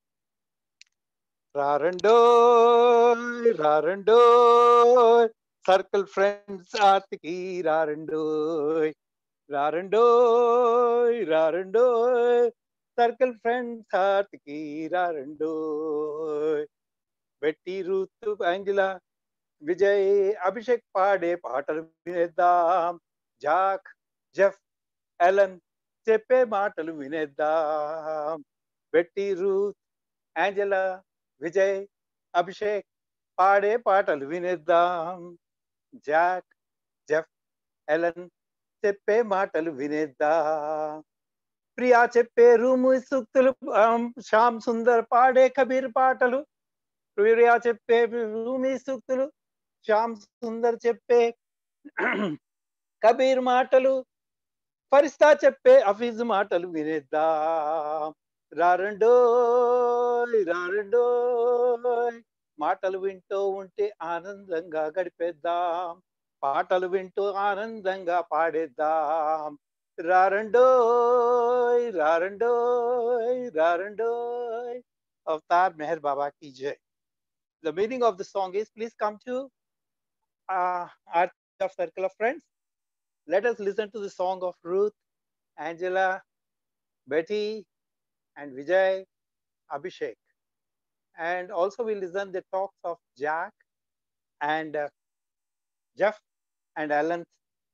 Rarandoy, rarandoy, circle friends Atiki rarandoy, rarandoy, rarandoy, circle friends Atiki rarandoy. Betty Ruth Angela Vijay Abhishek Pade Patal Vinedam Jack Jeff Alan Chepe Matal Vinedam Betty Ruth Angela Vijay Abhishek Pade Patal Vinedam Jack Jeff Alan Chepe Matal Vinedam Priya Chepe Rumu Suktul Sham Sundar Pade Kabir Patalu Priya Chepe Rumi Suktul Sham Sundar Chepe Kabir Matalu Farista Chepe Hafiz Matalu Vinedam Rarandoy Rarandoy మాటలు వింటూ ఉంటే ఆనందంగా గడిపేద్దాం పాటలు వింటూ ఆనందంగా పాడేద్దాం రారండోయ్ రారండోయ్ రారండోయ్ Avatar Meher బాబా की जय. The meaning of the song is, please come to our circle of friends. Let us listen to the song of Ruth, Angela, Betty, and Vijay, Abhishek. And also we listen the talks of Jack and Jeff and Alan,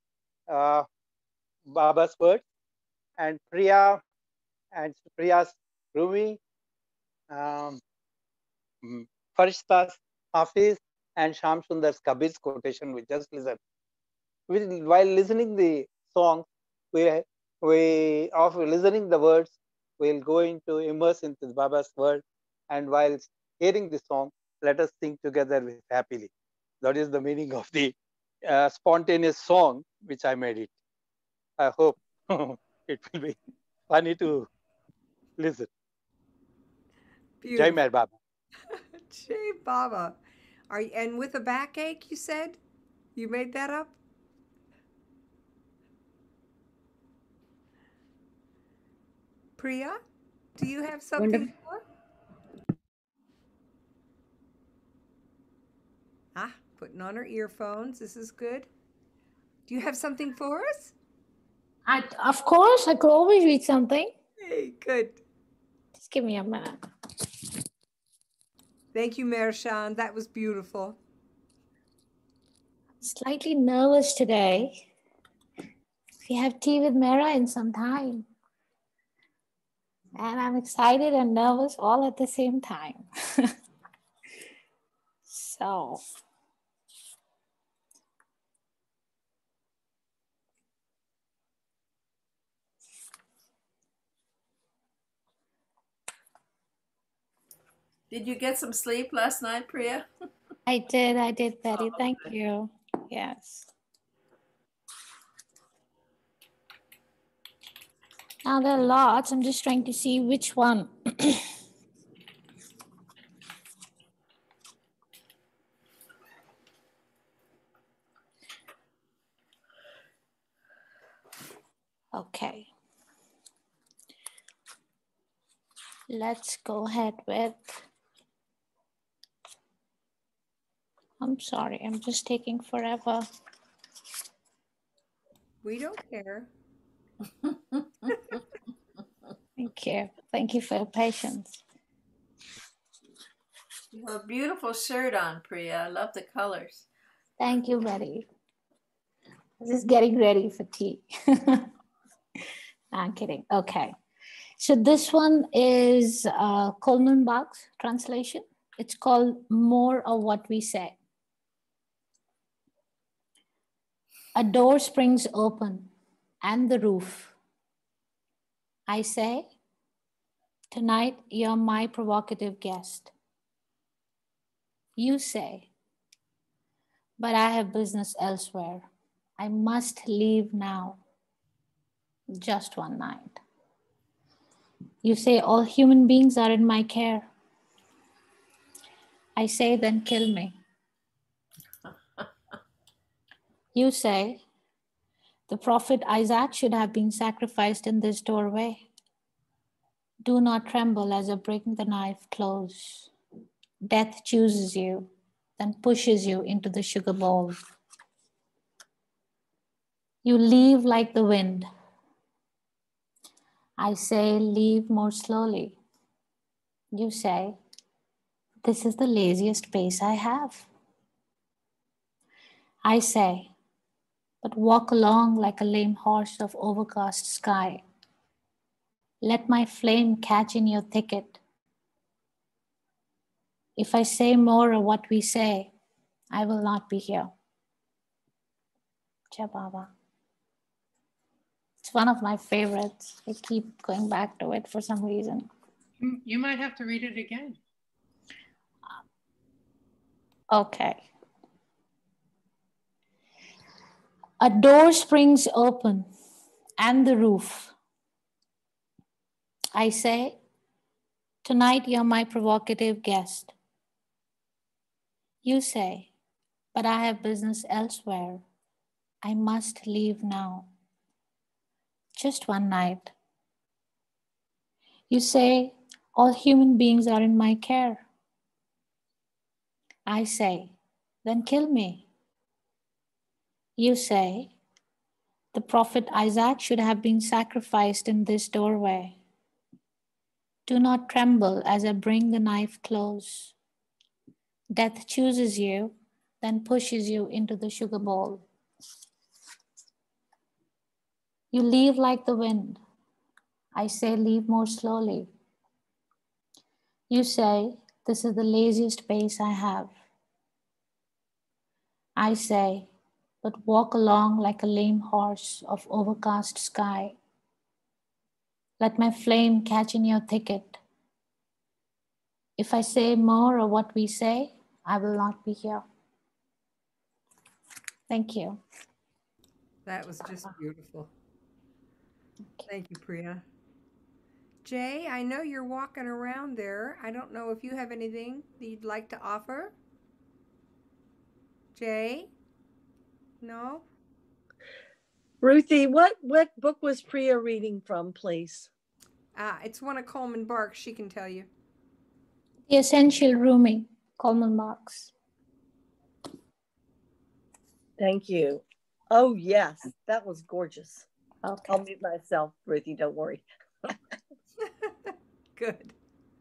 Baba's words, and Priya and Priya's Rumi, Farishta's Hafiz, and Sham Sundar's Kabir's quotation we just listened. While listening the song, we after listening the words, we'll go into immerse into Baba's word, and while hearing the song, let us sing together with happily. That is the meaning of the spontaneous song which I made it. I hope it will be funny to listen. Beautiful. Jai Meher Baba. Jai Baba. And with a backache, you said? You made that up? Priya, do you have something more? Putting on her earphones. This is good. Do you have something for us? Of course, I could always read something. Hey, good. Just give me a minute. Thank you, Mershan. That was beautiful. Slightly nervous today. We have tea with Mera in some time. And I'm excited and nervous all at the same time. So. Did you get some sleep last night, Priya? I did, Betty. Thank you. Yes. Now there are lots. I'm just trying to see which one. Okay. Let's go ahead with. I'm sorry, I'm just taking forever. We don't care. Thank you. Thank you for your patience. You have a beautiful shirt on, Priya. I love the colors. Thank you, Betty. Just getting ready for tea. No, I'm kidding. Okay. So this one is Coleman Bach's translation. It's called More of What We Say. A door springs open and the roof. I say, tonight you're my provocative guest. You say, but I have business elsewhere. I must leave now. Just one night. You say all human beings are in my care. I say, then kill me. You say, the prophet Isaac should have been sacrificed in this doorway. Do not tremble as I bring the knife close. Death chooses you, then pushes you into the sugar bowl. You leave like the wind. I say, leave more slowly. You say, this is the laziest pace I have. I say, but walk along like a lame horse of overcast sky. Let my flame catch in your thicket. If I say more of what we say, I will not be here. Jai Baba. It's one of my favorites. I keep going back to it for some reason. You might have to read it again. Okay. A door springs open and the roof. I say, tonight you're my provocative guest. You say, but I have business elsewhere. I must leave now. Just one night. You say, all human beings are in my care. I say, then kill me. You say, the prophet Isaac should have been sacrificed in this doorway. Do not tremble as I bring the knife close. Death chooses you, then pushes you into the sugar bowl. You leave like the wind. I say, leave more slowly. You say, this is the laziest pace I have. I say, but walk along like a lame horse of overcast sky. Let my flame catch in your thicket. If I say more of what we say, I will not be here. Thank you. That was just beautiful. Thank you, Priya. Jay, I know you're walking around there. I don't know if you have anything that you'd like to offer. Jay? No? Ruthie, what book was Priya reading from, please? It's one of Coleman Barks. She can tell you. The Essential Rooming, Coleman Barks. Thank you. Oh, yes, that was gorgeous. Okay. I'll mute myself, Ruthie, don't worry. Good.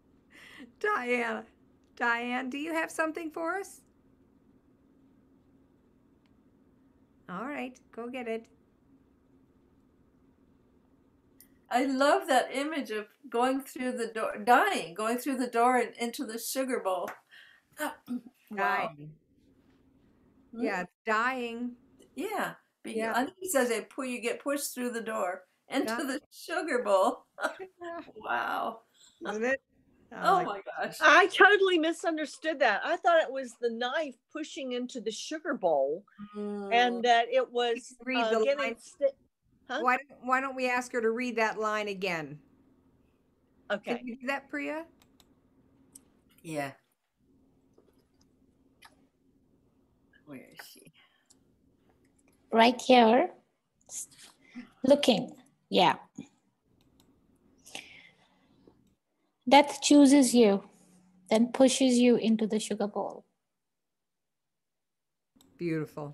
Diane, do you have something for us? All right, go get it. I love that image of going through the door, going through the door and into the sugar bowl. Wow. Dying. Yeah, dying. Yeah. Yeah. I think he says you get pushed through the door into the sugar bowl. Wow. Isn't it? Oh my gosh. I totally misunderstood that. I thought it was the knife pushing into the sugar bowl and that it was read the getting line. Huh? Why don't we ask her to read that line again? Okay. Can you do that, Priya? Yeah. Where is she? Right here. Looking. Yeah. Death chooses you, then pushes you into the sugar bowl. Beautiful.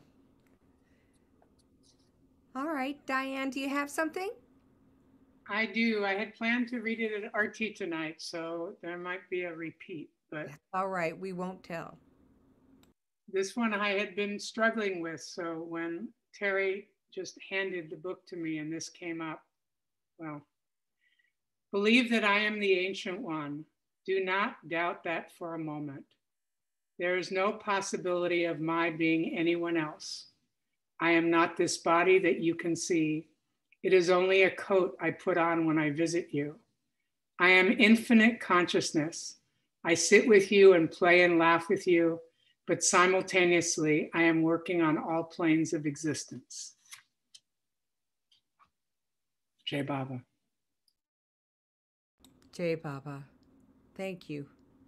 All right, Diane, do you have something? I do. I had planned to read it at RT tonight, so there might be a repeat, but all right, we won't tell. This one I had been struggling with, so when Terry just handed the book to me and this came up, well, believe that I am the Ancient One. Do not doubt that for a moment. There is no possibility of my being anyone else. I am not this body that you can see. It is only a coat I put on when I visit you. I am infinite consciousness. I sit with you and play and laugh with you, but simultaneously I am working on all planes of existence. Jai Baba. Jai Baba. Thank you.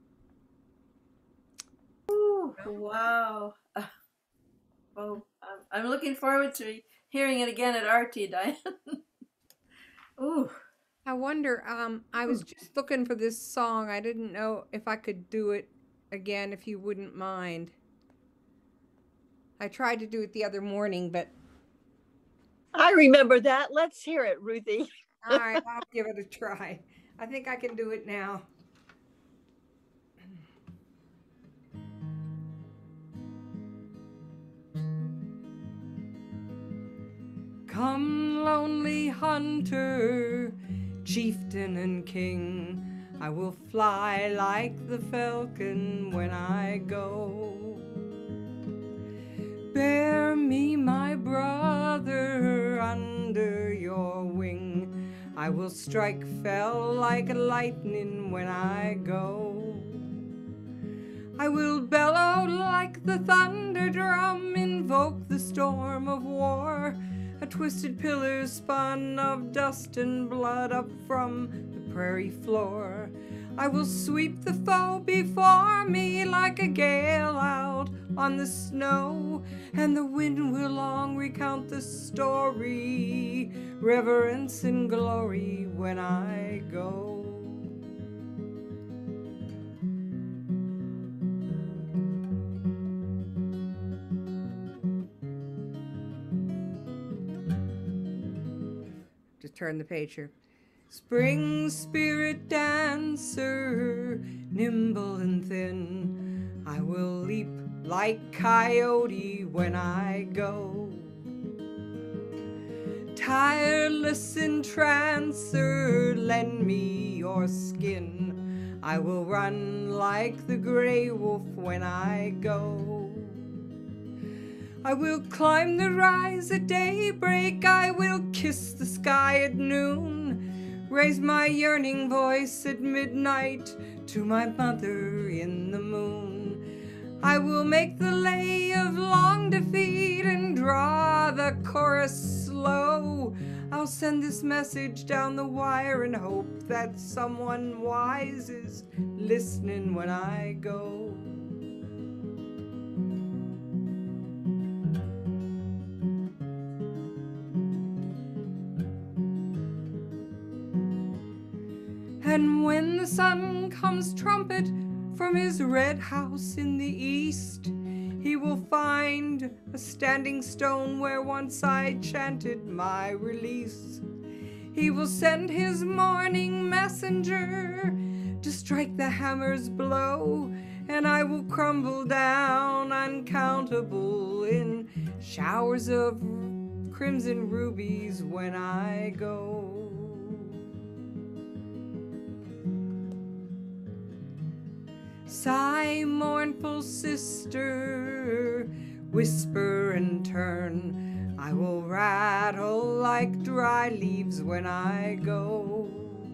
Ooh, wow. Well, I'm looking forward to hearing it again at Arti, Diane. Ooh. I wonder, I was just looking for this song. I didn't know if I could do it again, if you wouldn't mind. I tried to do it the other morning, but... I remember that. Let's hear it, Ruthie. All right, I'll give it a try. I think I can do it now. Come, lonely hunter, chieftain and king, I will fly like the falcon when I go. Bear me, my brother, under your wing, I will strike fell like lightning when I go. I will bellow like the thunder drum, invoke the storm of war, a twisted pillar spun of dust and blood up from the prairie floor. I will sweep the foe before me like a gale out on the snow, and the wind will long recount the story, reverence and glory when I go. Just turn the page here. Spring spirit dancer, nimble and thin, I will leap like coyote when I go. Tireless entrancer, lend me your skin, I will run like the gray wolf when I go. I will climb the rise at daybreak, I will kiss the sky at noon, raise my yearning voice at midnight to my mother in the moon. I will make the lay of long defeat and draw the chorus slow. I'll send this message down the wire and hope that someone wise is listening when I go. And when the sun comes trumpet from his red house in the east, he will find a standing stone where once I chanted my release. He will send his morning messenger to strike the hammer's blow, and I will crumble down uncountable in showers of crimson rubies when I go. Sigh, mournful sister, whisper and turn, I will rattle like dry leaves when I go.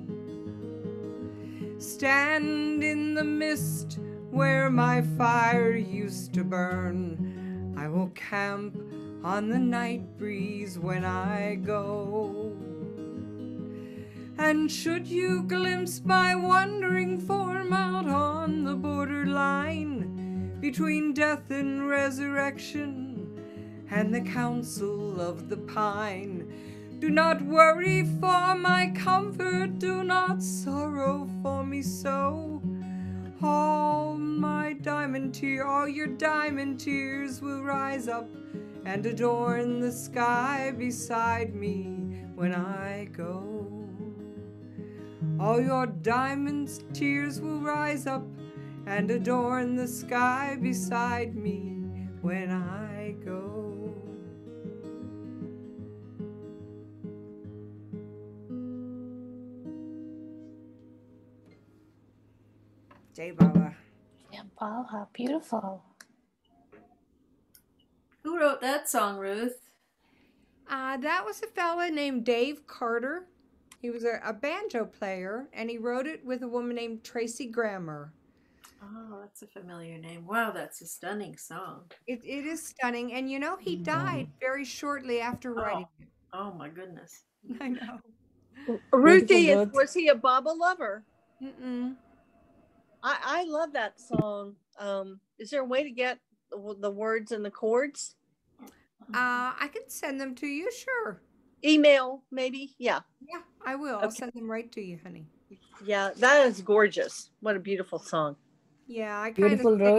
Stand in the mist where my fire used to burn, I will camp on the night breeze when I go. And should you glimpse my wandering form out on the borderline between death and resurrection and the council of the pine, do not worry for my comfort, do not sorrow for me so. All your diamond tears will rise up and adorn the sky beside me when I go. All your diamond tears will rise up and adorn the sky beside me when I go. Jai Baba. Jai Baba, beautiful. Who wrote that song, Ruth? That was a fella named Dave Carter. He was a banjo player, and he wrote it with a woman named Tracy Grammer. Oh, that's a familiar name. Wow, that's a stunning song. It is stunning. And you know, he died very shortly after writing it. Oh my goodness. I know. Ruthie, was he a Baba lover? Mm-mm. I love that song. Is there a way to get the words and the chords? I can send them to you, sure. Email, maybe? Yeah. Yeah, I will. I'll send them right to you, honey. Yeah, that is gorgeous. What a beautiful song. Yeah, I kind Beautiful, of Rose.